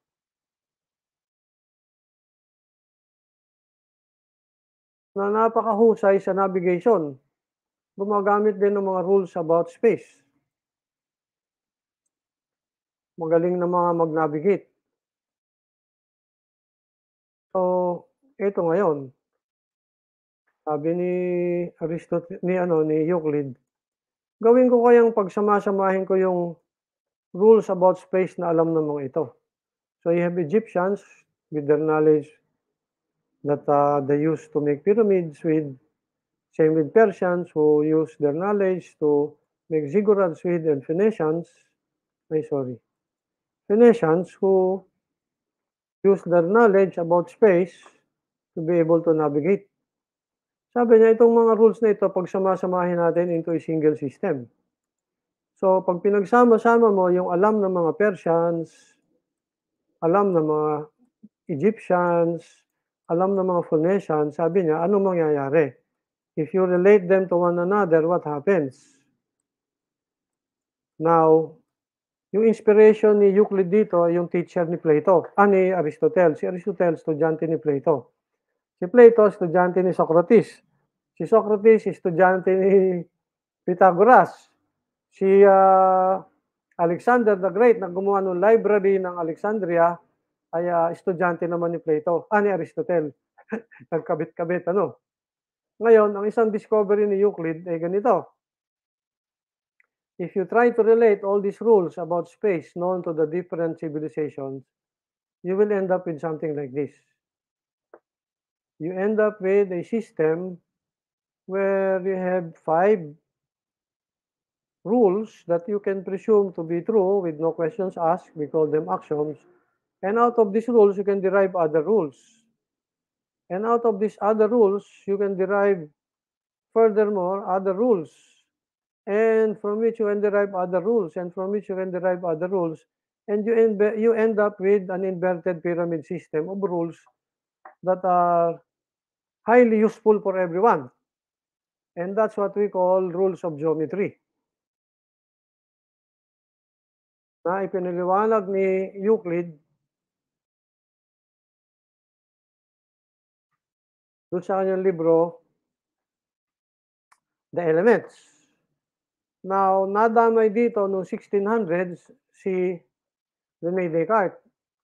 na napakahusay sa navigation. Gumagamit din ng mga rules about space. Magaling na mga mag-navigate. So, ito ngayon. Sabi ni Aristotle, ni ano, ni Euclid, gawin ko kayang pagsamasamahin ko yung rules about space na alam ng mga ito. So you have Egyptians with their knowledge that uh, they used to make pyramids with, same with Persians who use their knowledge to make ziggurats with, and Phoenicians, ay sorry, Phoenicians who use their knowledge about space to be able to navigate. Sabi niya, itong mga rules na ito, pagsamasamahin natin into a single system. So, pag pinagsama-sama mo yung alam ng mga Persians, alam ng mga Egyptians, alam ng mga Phoenicians, sabi niya, anong mangyayari? If you relate them to one another, what happens? Now, yung inspiration ni Euclid dito, yung teacher ni Plato, ah, ni Aristotle. Si Aristotle, estudyante ni Plato. Si Plato, estudyante ni Socrates. Si Socrates, estudyante ni Pythagoras. Si uh, Alexander the Great na gumawa ng library ng Alexandria ay uh, estudyante naman ni Plato, ah, ni Aristotle. Nagkabit-kabit, ano? Ngayon, ang isang discovery ni Euclid ay ganito. If you try to relate all these rules about space known to the different civilizations, you will end up with something like this. You end up with a system where you have five rules that you can presume to be true with no questions asked. We call them axioms. And out of these rules, you can derive other rules. And out of these other rules, you can derive furthermore other rules. And from which you can derive other rules, and from which you can derive other rules. And you end, you end up with an inverted pyramid system of rules that are highly useful for everyone. And that's what we call rules of geometry. Na ipinaliwanag ni Euclid doon sa kanyang libro, The Elements. Now, nadamay dito noong sixteen hundreds si René Descartes.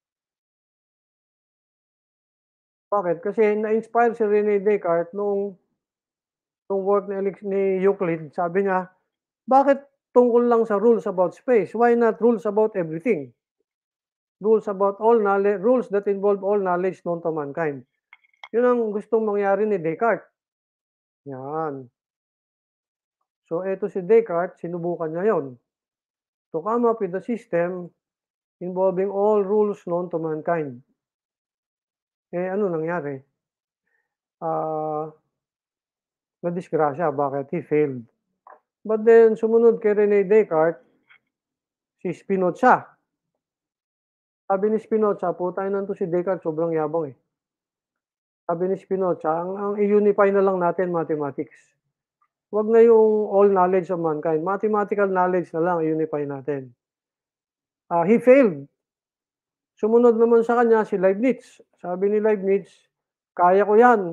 Bakit? Kasi na-inspire si René Descartes nung, nung work ni, ni Euclid. Sabi niya, bakit tungkol lang sa rules about space? Why not rules about everything? Rules about all knowledge, rules that involve all knowledge known to mankind. Yun ang gustong mangyari ni Descartes. Yan. So, eto si Descartes, sinubukan niya yon to come up with a system involving all rules known to mankind. Eh, ano nangyari? Uh, nadisgrasya. Bakit? He failed. But then, sumunod kay René Descartes, si Spinoza. Sabi ni Spinoza, putay na to si Descartes, sobrang yabang eh. Sabi ni Spinoza, ang, ang i-unify na lang natin mathematics. Huwag na yung all knowledge of mankind. Mathematical knowledge na lang i-unify natin. Uh, he failed. Sumunod naman sa kanya si Leibniz. Sabi ni Leibniz, kaya ko yan.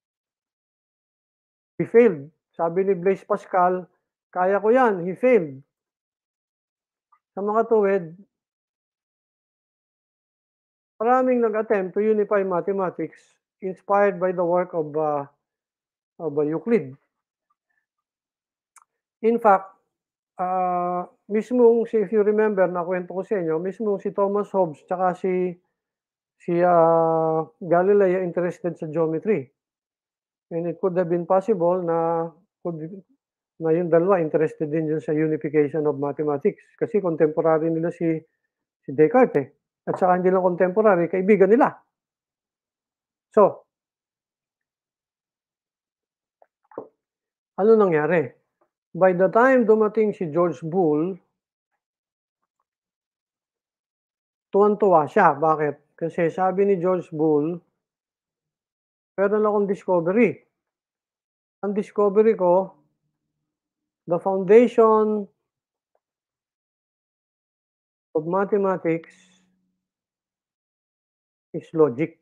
He failed. Sabi ni Blaise Pascal, kaya ko yan. He failed. Sa mga tuwid, maraming nag-attempt to unify mathematics inspired by the work of, uh, of uh, Euclid. In fact, uh, mismong, si, if you remember, nakwento ko sa inyo, mismong si Thomas Hobbes tsaka si, si uh, Galileo interested sa geometry. And it could have been possible na, could, na yung dalawa interested din yun sa unification of mathematics. Kasi contemporary nila si, si Descartes eh. At saka hindi lang contemporary, kaibigan nila. So, ano nangyari? By the time dumating si George Boole, tuwan-tuwa siya. Bakit? Kasi sabi ni George Boole, meron akong discovery. Ang discovery ko, the foundation of mathematics is logic.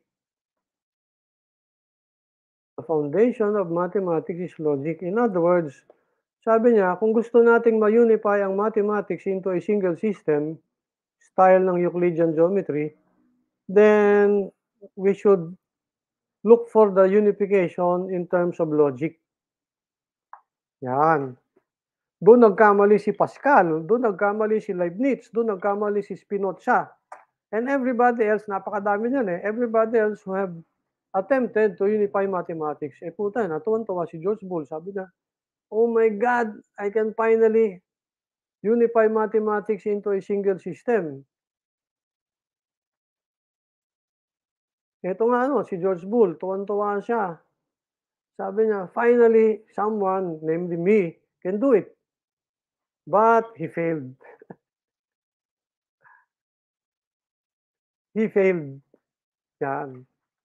The foundation of mathematics is logic. In other words, sabi niya, kung gusto nating ma-unify ang mathematics into a single system, style ng Euclidean geometry, then we should look for the unification in terms of logic. Yan. Doon nagkamali si Pascal, doon nagkamali si Leibniz, doon nagkamali si Spinoza. And everybody else, napakadami niyan eh, everybody else who have attempted to unify mathematics. Eh puta, natuwan-tuwa si George Boole, sabi niya, oh my God, I can finally unify mathematics into a single system. Ito nga ano, si George Boole, tuwan-tuwa siya. Sabi niya, finally, someone named me can do it. But he failed. He failed. Yan.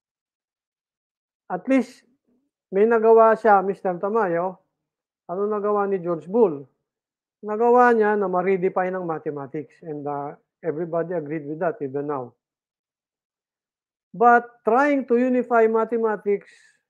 At least, may nagawa siya, Mister Tamayo. Ano nagawa ni George Boole? Nagawa niya na ma-redefine ng mathematics. And uh, everybody agreed with that even now. But trying to unify mathematics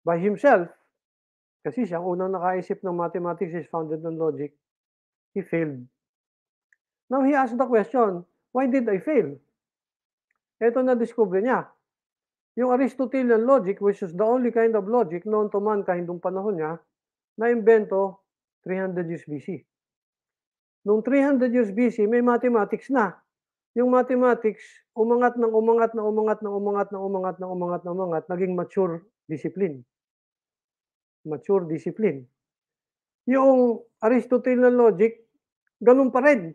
by himself, kasi siya ang unang nakaisip ng mathematics is founded on logic, he failed. Now he asked the question, why did I fail? Ito nadiskubre niya, yung Aristotelian logic, which is the only kind of logic known to mankind nung panahon niya, naimbento three hundred years B C. Nung three hundred years B C, may mathematics na. Yung mathematics, umangat ng umangat ng umangat ng umangat ng umangat ng umangat ng umangat, naging mature discipline. Mature discipline. Yung Aristotelian logic, ganun pa rin.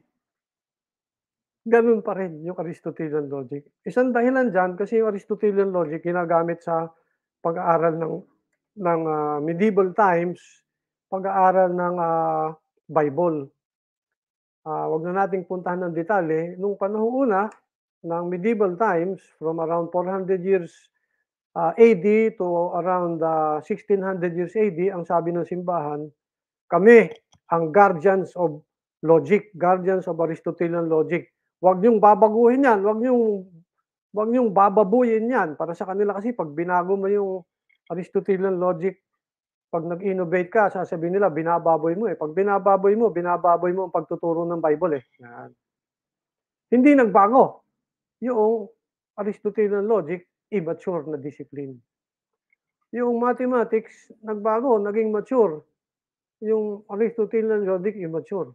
Ganun pa rin yung Aristotelian logic. Isang dahilan diyan kasi yung Aristotelian logic ginagamit sa pag-aaral ng ng ah, medieval times, pag-aaral ng ah, Bible. Ah, wag na nating puntahan ng detalye. Nung panahong una ng medieval times, from around four hundred years ah, A D to around ah, sixteen hundred years A D, ang sabi ng simbahan, kami ang guardians of logic, guardians of Aristotelian logic. Huwag niyong babaguhin yan, huwag niyong huwag niyong bababuyin yan. Para sa kanila kasi pag binago mo yung Aristotelian logic, pag nag-innovate ka, sasabihin nila binababoy mo eh. Pag binababoy mo, binababoy mo ang pagtuturo ng Bible eh. Yan. Hindi nagbago. Yung Aristotelian logic, immature na discipline. Yung mathematics, nagbago, naging mature. Yung Aristotelian logic, immature.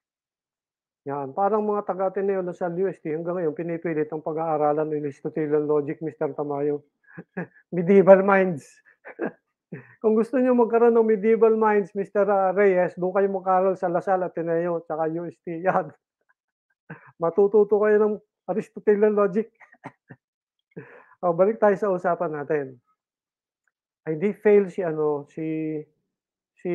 Yan, parang mga taga-Ateneo sa U S T hanggang ngayon pinipilit ang pag-aaralan ng Aristotelian logic, Mister Tamayo. Medieval minds. Kung gusto niyo magkaroon ng medieval minds, Mister ah, Reyes, doon kayo mag-aral sa Lasal, Ateneo, tsaka U S T. Yan. Matututo kayo ng Aristotelian logic. O, balik tayo sa usapan natin. Ay, di fail si ano, si si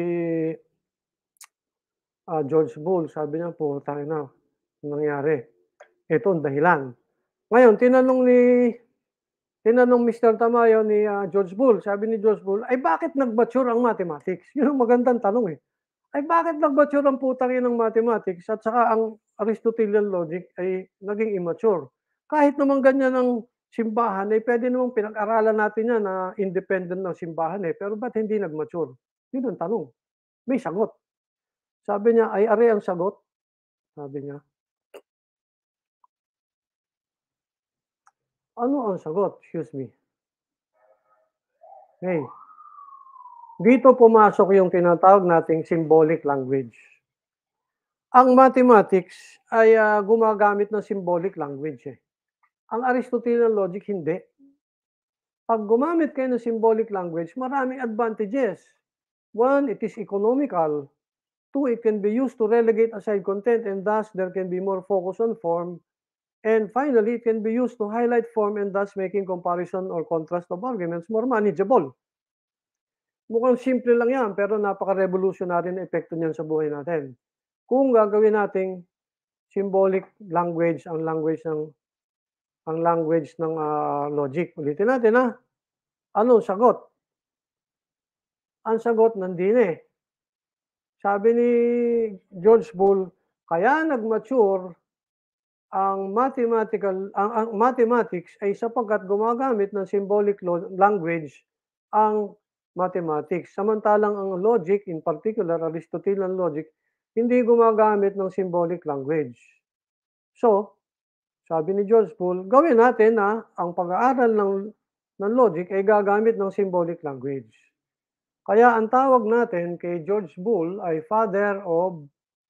ah, George Boole. Sabi niya, putang ina, anong nangyari? Ito ang dahilan. Ngayon, tinanong ni tinanong Mister Tamayo ni ah, George Boole, sabi ni George Boole, ay bakit nag-mature ang mathematics? Yun ang magandang tanong eh. Ay bakit nag-mature ang putang ina ng mathematics at saka ang Aristotelian logic ay naging immature? Kahit naman ganyan ang simbahan, eh pwede namang pinag-aralan natin yan na independent ng simbahan eh. Pero ba't hindi nag-mature? Yun ang tanong. May sagot. Sabi niya, ay are ang sagot. Sabi niya, ano ang sagot? Excuse me. Hey, dito pumasok yung tinatawag nating symbolic language. Ang mathematics ay ah, gumagamit ng symbolic language eh. Ang Aristotelian logic hindi. Pag gumamit kayo ng symbolic language, maraming advantages. One, it is economical. Two, it can be used to relegate aside content and thus there can be more focus on form. And finally, it can be used to highlight form and thus making comparison or contrast of arguments more manageable. Mukhang simple lang yan, pero napaka-revolutionary na epekto niyan sa buhay natin. Kung gagawin nating symbolic language ang language ng ang language ng ah, logic. Ulitin natin ha. Anong sagot? Ang sagot nandun eh. Sabi ni George Boole, kaya nag-mature ang mathematical ang, ang mathematics ay sapagkat gumagamit ng symbolic language ang mathematics. Samantalang ang logic, in particular Aristotelian logic, hindi gumagamit ng symbolic language. So, sabi ni George Boole, gawin natin na ang pag-aaral ng, ng logic ay gagamit ng symbolic language. Kaya ang tawag natin kay George Boole ay Father of,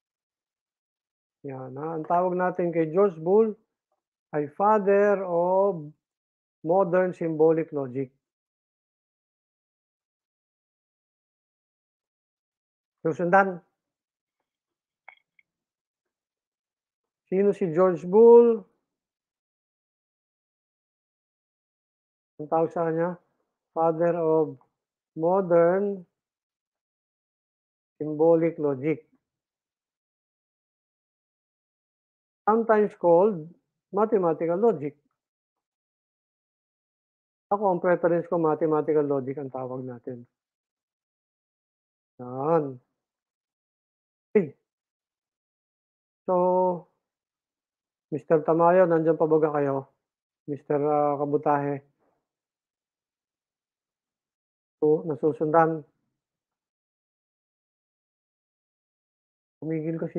yan ha, ang tawag natin kay George Boole ay Father of Modern Symbolic Logic. Susundan. Sino si George Boole? Ang tawag sa kanya, Father of Modern Symbolic Logic. Sometimes called mathematical logic. Ako, ang preference ko, mathematical logic ang tawag natin. Yan. Okay. So, Mister Tamayo, nandiyan pa ba kayo? Mister uh, Kabutahe? So, nasusundan. Tumigil kasi.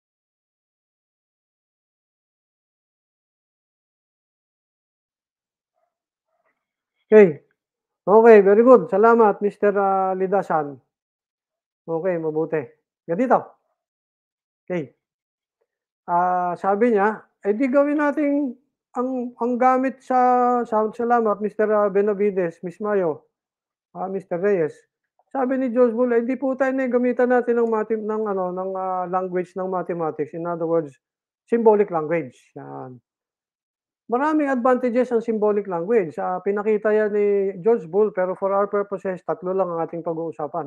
Okay. Okay, very good. Salamat, Mister ah, Lidasan. Okay, mabuti. Ganito, okay. Ah, sabi niya, eh, di gawin nating ang ang gamit sa sa salamat Mister ah, Benavides, Miss Mayo, ah, Mister Reyes. Sabi ni George Boole, eh, di po tayo na gamitan natin ng mati ng ano, ng, ah, language ng mathematics. In other words, symbolic language, yan. Maraming advantages ang symbolic language. Ah, pinakita yan ni George Boole, pero for our purposes, tatlo lang ang ating pag-uusapan.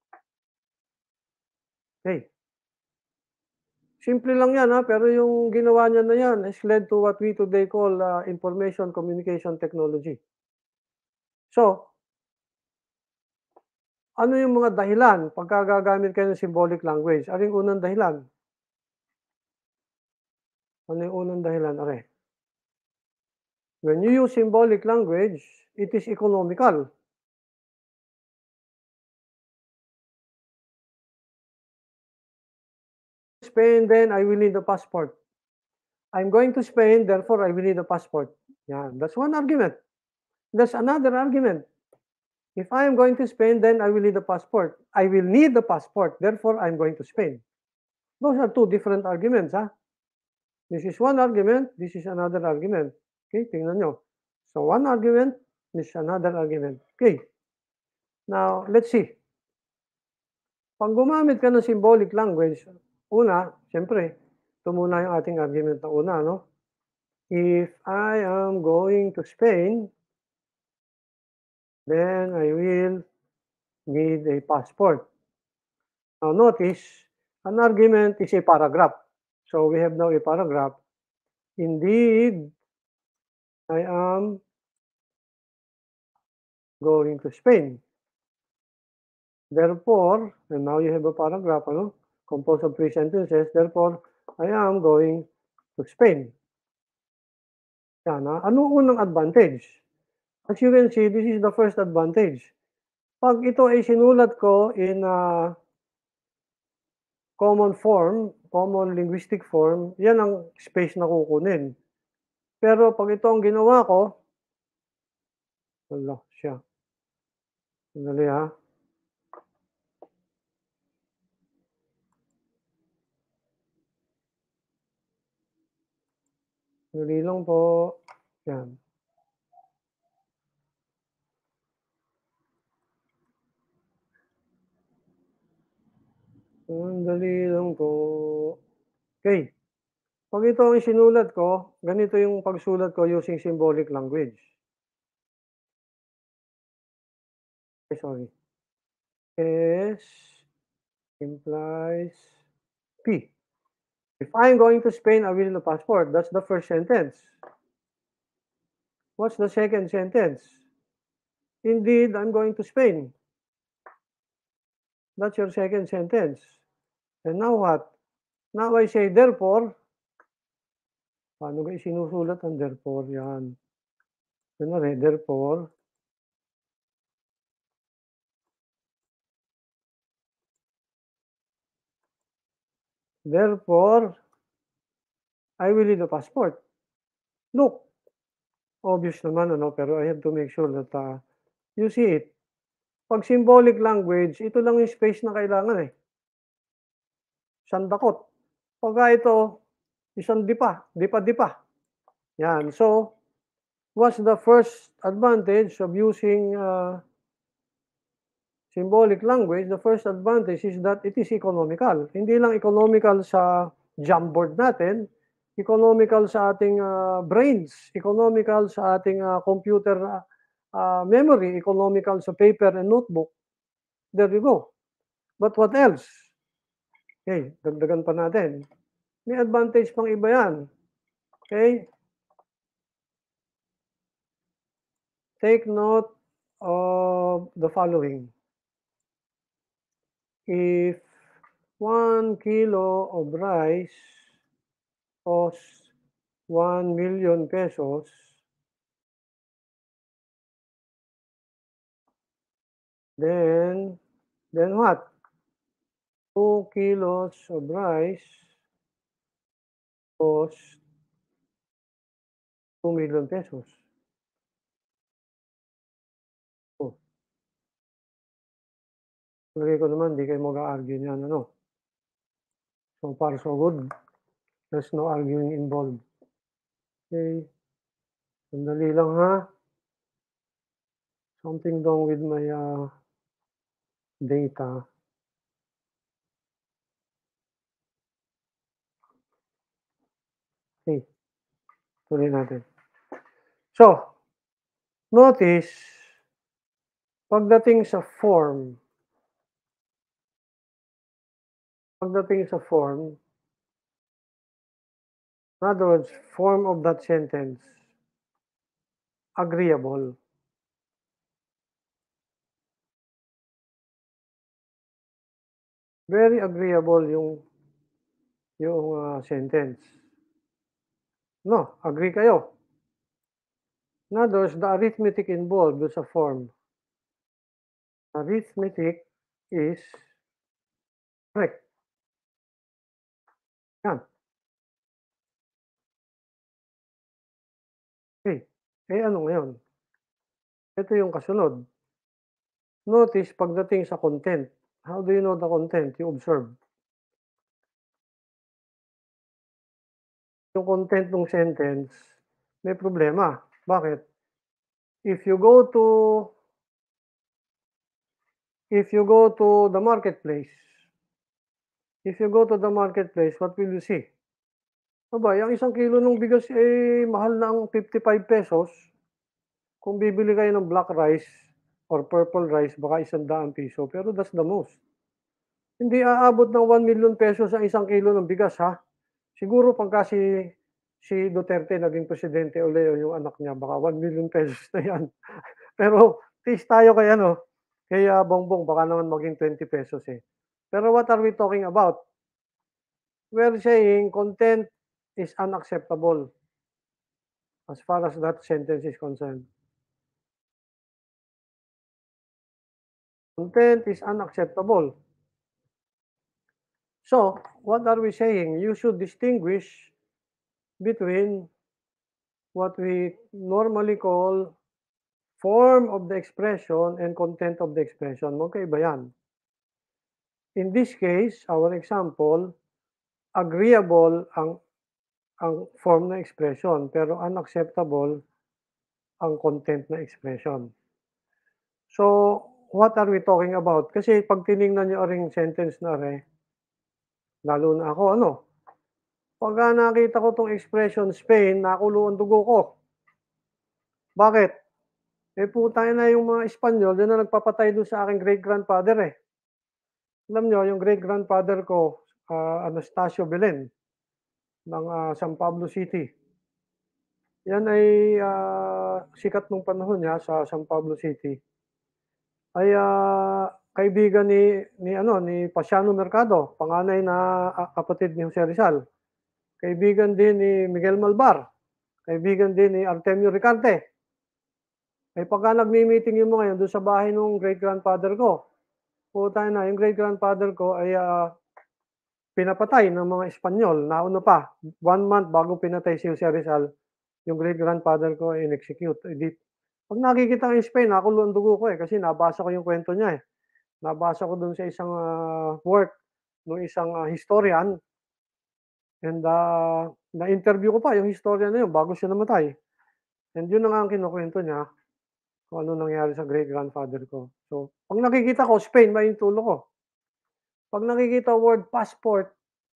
Okay. Simple lang yan, ha, pero yung ginawa niya na yan has led to what we today call ah, information communication technology. So, ano yung mga dahilan pagka gagamit kayo ng symbolic language? Ano yung unang dahilan? Ano yung unang dahilan? Are? When you use symbolic language, it is economical. Spain, then I will need a passport. I'm going to Spain, therefore I will need a passport. Yeah, that's one argument. There's another argument. If I am going to Spain, then I will need a passport. I will need a passport, therefore I'm going to Spain. Those are two different arguments, ha? This is one argument, this is another argument. Okay, tingnan nyo. So one argument, this is another argument. Okay. Now, let's see. Pag gumamit ka ng symbolic language, una, siyempre, ito muna yung ating argument na una, no? If I am going to Spain, then I will need a passport. Now notice, an argument is a paragraph. So we have now a paragraph. Indeed, I am going to Spain. Therefore, and now you have a paragraph, ano? Composed of three sentences. Therefore, I am going to Spain. Yan, ha? Ano unang advantage? As you can see, this is the first advantage. Pag ito ay sinulat ko in a common form, common linguistic form, yan ang space na kukunin. Pero pag ito ang ginawa ko, wala siya. Sandali, ha? Sandali lang po. Yan. Sandali lang po. Okay. Pag ito ang isinulat ko, ganito yung pagsulat ko using symbolic language. Okay, sorry. S implies P. If I'm going to Spain, I will need a passport. That's the first sentence. What's the second sentence? Indeed, I'm going to Spain. That's your second sentence. And now what? Now I say therefore. Paano ba isinusulat ang therefore? Yan. Kunwari, therefore, therefore, I will need a passport. Look, obvious naman, ano, pero I have to make sure that uh, you see it. Pag symbolic language, ito lang yung space na kailangan eh. Sandakot. Pagka ito, isang dipa, dipa-dipa. Yan. So, what's the first advantage of using uh, symbolic language? The first advantage is that it is economical. Hindi lang economical sa Jamboard natin, economical sa ating uh, brains, economical sa ating uh, computer uh, memory, economical sa paper and notebook. There you go. But what else? Okay, dagdagan pa natin. May advantage pang iba yan. Okay? Take note of the following. If one kilo of rice costs one million pesos, Then then what? two kilos of rice cost two million pesos. Oh, palagay ko naman 'di kayo mag-a-argue niyan ano? So far so good, there's no arguing involved. Okey, sandali lang ha, something wrong with my, ah, data. Okey, tuloy natin. So, notice pagdating sa form pagdating sa form, in other words, form of that sentence, agreeable. Very agreeable yung yung, ah, sentence. No, agree kayo. In other words, the arithmetic involved dun sa form, arithmetic is correct, yan, okey. Eh, ano ngayon, ito yung kasunod. Notice pagdating sa content, how do you know the content? You observe. Yung content nung sentence may problema. Bakit? If you go to if you go to the marketplace if you go to the marketplace, what will you see? Aba, yang isang kilo ng bigas, eh, mahal na ang fifty-five pesos. Kung bibili kayo ng black rice or purple rice baka isang daang piso, pero that's the most. Hindi aabot ng one million pesos ang isang kilo ng bigas, ha. Siguro pagka si si Duterte naging presidente uli o yung anak niya baka one million pesos na 'yan. Pero tiis tayo kay ano, kay, ah, Bongbong baka naman maging twenty pesos, eh. Pero what are we talking about? We're saying content is unacceptable as far as that sentence is concerned. Content is unacceptable. So, what are we saying? You should distinguish between what we normally call form of the expression and content of the expression. Magkaiba yan. In this case, our example, agreeable ang ang form na expression pero unacceptable ang content na expression. So, what are we talking about? Kasi pag tiningnan niyo ring sentence na 're, lalo na ako ano, pagka nakita ko 'tong expression Spain, nakulo ang dugo ko. Bakit? Eh, putangina yung mga Espanyol yun ang nagpapatay dun sa aking great-grandfather, eh. Alam niyo yung great-grandfather ko, ah, Anastasio Belen ng, ah, San Pablo City. Yan ay, ah, sikat nung panahon niya sa San Pablo City. Ay, ah, kaibigan ni ni ano, ni Pasiano Mercado, panganay na, ah, kapatid ni Jose Rizal. Kaibigan din ni Miguel Malvar, kaibigan din ni Artemio Ricarte. Eh, pagka nagmi-meeting yung mga yun dun sa bahay nung great-grandfather ko, putangina yung great-grandfather ko ay, ah, pinapatay ng mga Espanyol, nauna pa. One month bago pinatay si Jose Rizal, yung great-grandfather ko ay in-execute. Eh, di 'pag nakikita ko yung Spain nakulo ang dugo ko, eh, kasi nabasa ko yung kwento niya, eh. Nabasa ko dun sa isang, ah, work nung isang, ah, historian and, ah, na-interview ko pa yung historian na yun bago siya namatay. And yun na nga ang kinukuwento niya kung ano nangyari sa great-grandfather ko. So, 'pag nakikita ko Spain, mahinto ko. 'Pag nakikita word passport,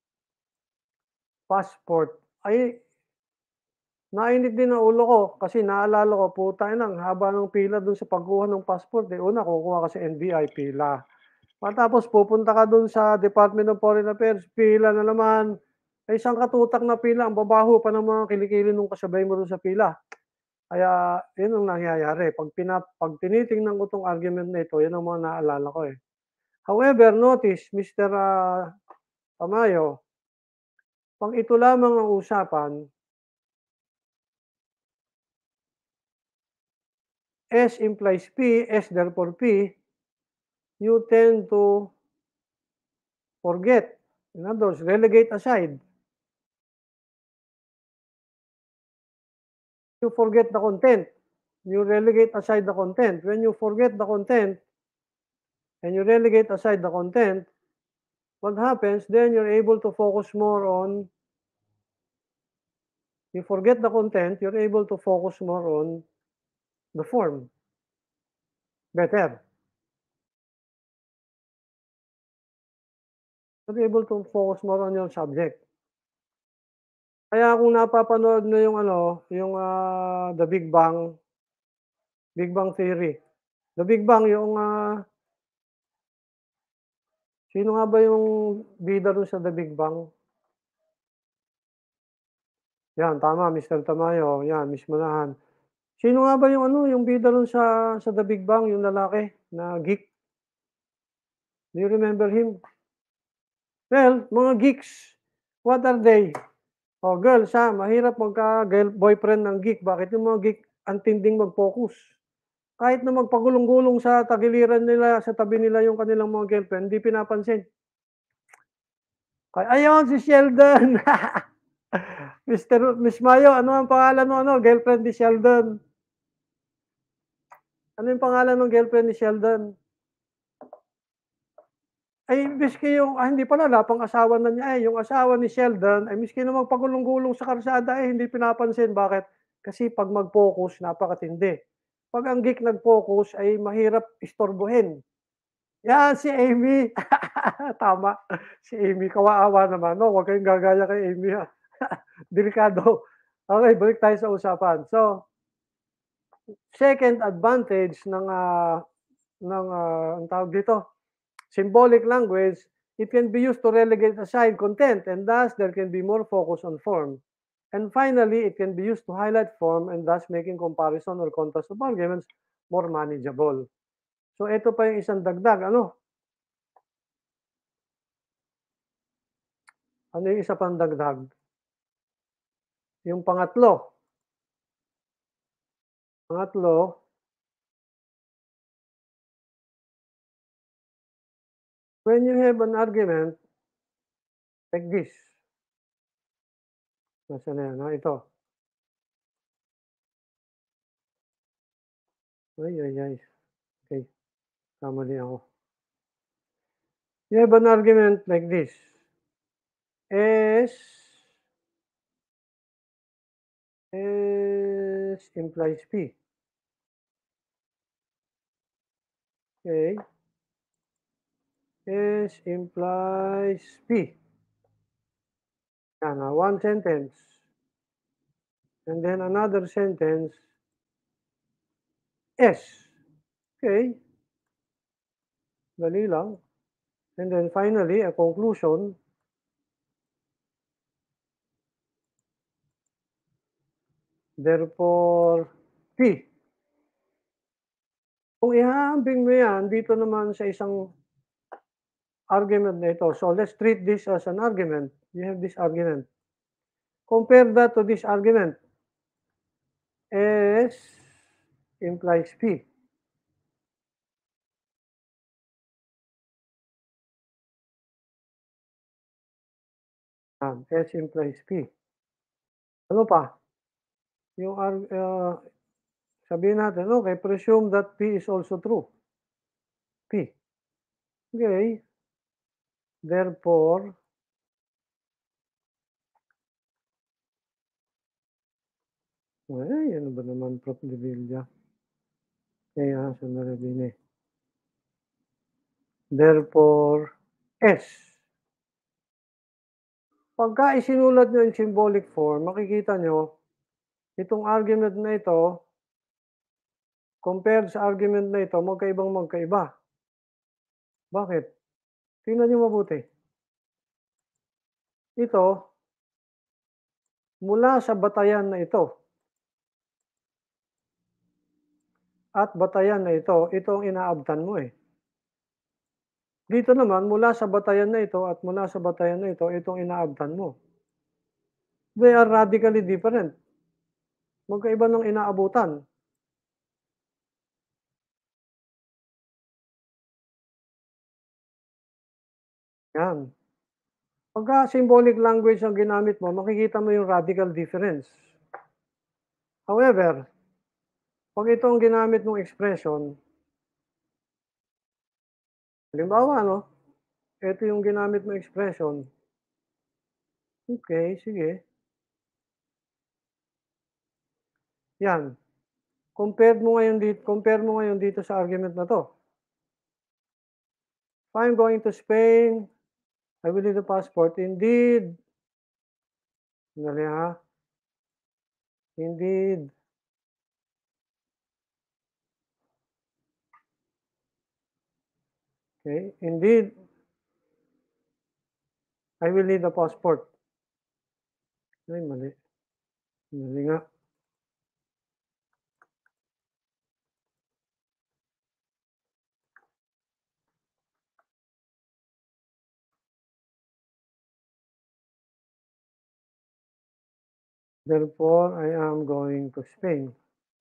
passport, ay nainit din ang ulo ko kasi naalala ko, putangina ang haba ng pila dun sa pagkuha ng passport, eh. Una kukuha ka sa N B I, pila. Matapos pupunta ka dun sa Department of Foreign Affairs, pila na naman. Ay isang katutak na pila, ang babaho pa ng mga kilikili nung kasabay mo dun sa pila. Kaya yun ang nangyayari 'pag pina 'pag tinitingnan ko 'tong argument na ito, yan ang mga naalala ko, eh. However, notice Mister ah, Tamayo, 'pag ito lamang ang usapan, S implies P, S therefore P, you tend to forget. In other words, relegate aside. You forget the content. You relegate aside the content. When you forget the content and you relegate aside the content, what happens? Then you're able to focus more on, you forget the content, you're able to focus more on the form better. You're able to focus more on your subject. Kaya kung napapanood mo yung ano, yung ah, The Big Bang, Big Bang Theory. The Big Bang, yung ah, sino nga ba yung bida dun sa The Big Bang? Yan, tama, mister Tamayo. Yan, mismo na yan. Sino nga ba yung ano, yung bida dun sa, sa The Big Bang, yung lalaki na geek? Do you remember him? Well, mga geeks, what are they? Oh, girls ha, mahirap magka-boyfriend ng geek. Bakit yung mga geek ang tinding mag-focus? Kahit na magpagulong-gulong sa tagiliran nila, sa tabi nila yung kanilang mga girlfriend, hindi pinapansin. Ay, ayun, si Sheldon. mister Miss Mayo, ano ang pangalan mo, ano, girlfriend ni Sheldon? Ano yung pangalan ng girlfriend ni Sheldon? Ay, miski yung, ah, hindi pala, wala pang asawa na niya eh. Yung asawa ni Sheldon, ay miski na magpagulong-gulong sa karsada, eh, hindi pinapansin. Bakit? Kasi pag mag-focus, napakatindi. Pag ang geek nag-focus, ay mahirap istorbohin. Yan, si Amy. Tama. Si Amy, kawaawa naman. No? Huwag kayong gagaya kay Amy. Ha? Delikado. Okay, balik tayo sa usapan. So, second advantage ng, uh, ng uh, ang tawag dito, symbolic language, it can be used to relegate aside content, and thus there can be more focus on form. And finally, it can be used to highlight form, and thus making comparison or contrast of arguments more manageable. So ito pa yung isang dagdag. Ano? Ano yung isa pang dagdag? Yung pangatlo. Pangatlo, when you have an argument like this, nasa na yan, ha? Ito. Ay, ay, ay. Okay, kamali ako. You have an argument like this. S, S implies P. Okay. S implies P. Yan, uh, one sentence. And then another sentence, S. Okay. Dali lang. And then finally, a conclusion. Therefore, P. Kung ihahambing mo yan dito naman sa isang argument na ito. So let's treat this as an argument. You have this argument. Compare that to this argument. S implies P. S implies P. Ano pa? Yung uh, sabihin natin, okay, presume that P is also true. P. Okay. Therefore, ay, ano ba naman, Prof de Villa? Kaya, sandali din eh. Therefore, S. Pagka isinulat nyo in symbolic form, makikita nyo, itong argument na ito, compared sa argument na ito, magkaibang magkaiba. Bakit? Tingnan nyo mabuti. Ito, mula sa batayan na ito, at batayan na ito, ito ang inaabtan mo eh. Dito naman, mula sa batayan na ito at mula sa batayan na ito, itong inaabtan mo. They are radically different. Magkaiba ng inaabutan. yan. Pagka symbolic language ang ginamit mo, makikita mo yung radical difference. However, 'pag ito ang ginamit mong expression, halimbawa 'no, ito yung ginamit mong expression, okey, sige, 'yan. Compare mo ngayon dit compare mo ngayon dito sa argument na 'to. If I'm going to Spain, I will need a passport. Indeed, sandali ha, indeed, okay, indeed, I will need a passport. Ay mali, mali nga. Therefore, I am going to Spain.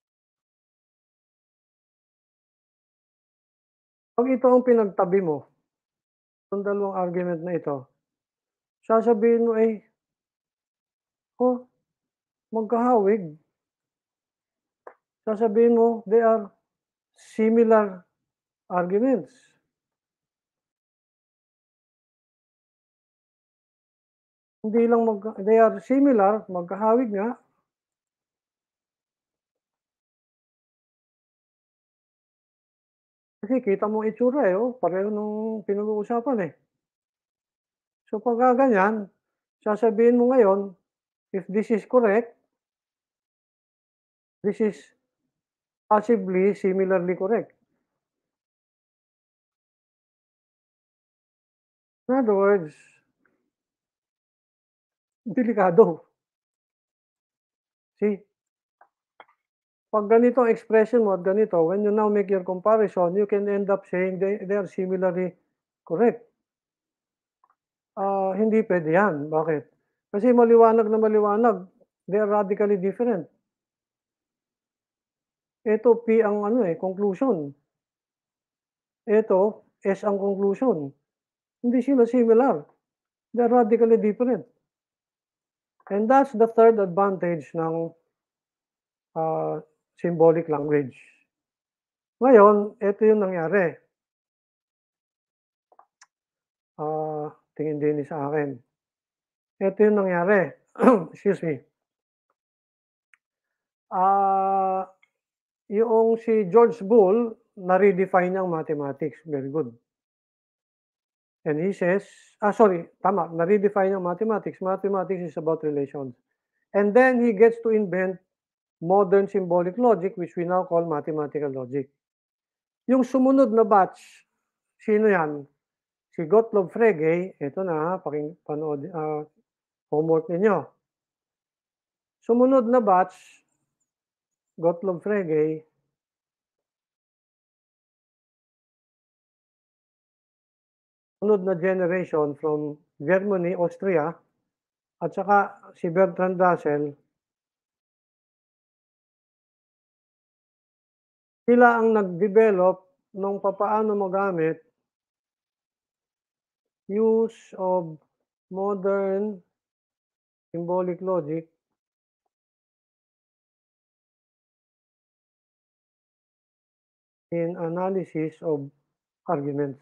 'Pag ito ang pinagtabi mo, yung dalawang argument na ito, sasabihin mo, eh, "Oh, magkahawig." Sasabihin mo, "They are similar arguments." Hindi lang magka they are similar, magkahawig nga, kasi kita mo itsura, eh, oh, pareho nung pinag-uusapan, eh. So pagka ganyan, sasabihin mo ngayon, if this is correct, this is possibly similarly correct. In other words, delikado. See, 'pag ganito ang expression mo at ganito, when you now make your comparison, you can end up saying they they are similarly correct. Ah, hindi puwede 'yan, bakit? Kasi maliwanag na maliwanag, they are radically different. Ito P ang ano, eh, conclusion, ito S ang conclusion. Hindi sila similar, they're radically different. And that's the third advantage ng, ah, symbolic language. Ngayon, ito yung nangyari, ah, tingin din sa akin. Ito yung nangyari, excuse me. Ah, yoong si George Boole, na-redefine niyang mathematics, very good. And he says, ah, sorry, tama, na-redefine niyang mathematics. Mathematics is about relations. And then he gets to invent modern symbolic logic, which we now call mathematical logic. Yung sumunod na batch, sino yan? Si Gottlob Frege, ito na ha, paking, panood, ah, homework ninyo. Sumunod na batch, Gottlob Frege, sunod na generation from Germany, Austria, at saka si Bertrand Russell, sila ang nag-develop nung papaano magamit use of modern symbolic logic in analysis of arguments.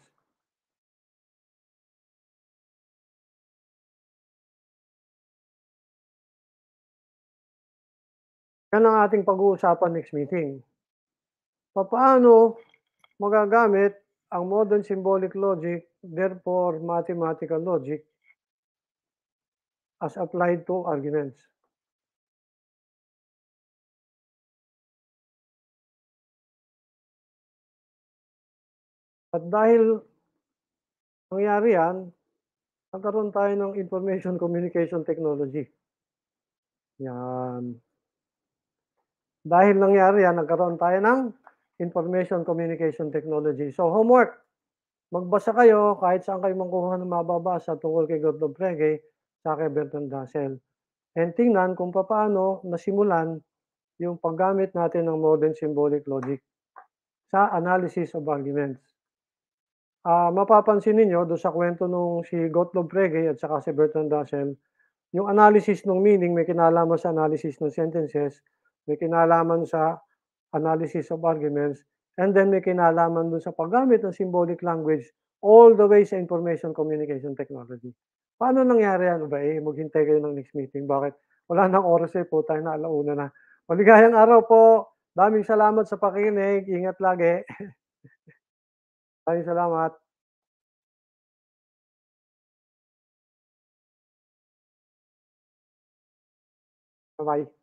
Yan ang ating pag-uusapan next meeting. Papaano magagamit ang modern symbolic logic, therefore mathematical logic, as applied to arguments. At dahil nangyari yan, nagkaroon tayo ng information communication technology. Yan. Dahil nangyari yan, nagkaroon tayo ng information communication technology. So homework, magbasa kayo kahit saan kayo mangkuha ng mababasa tungkol kay Gottlob Frege sa kay Bertrand Russell. And tingnan kung paano nasimulan yung paggamit natin ng modern symbolic logic sa analysis of arguments. Ah, mapapansin ninyo dun sa kwento nung si Gottlob Frege at saka si Bertrand Russell, yung analysis ng meaning may kinalaman sa analysis ng sentences, may kinalaman sa analysis of arguments, and then may kinalaman dun sa paggamit ng symbolic language all the way sa information communication technology. Paano nangyari yan? Aba, eh, maghintay kayo ng next meeting. Bakit? Wala ng oras eh, po tayo na alauna na. Maligayang araw po. Daming salamat sa pakikinig. Ingat lagi. Maraming salamat. Bye-bye.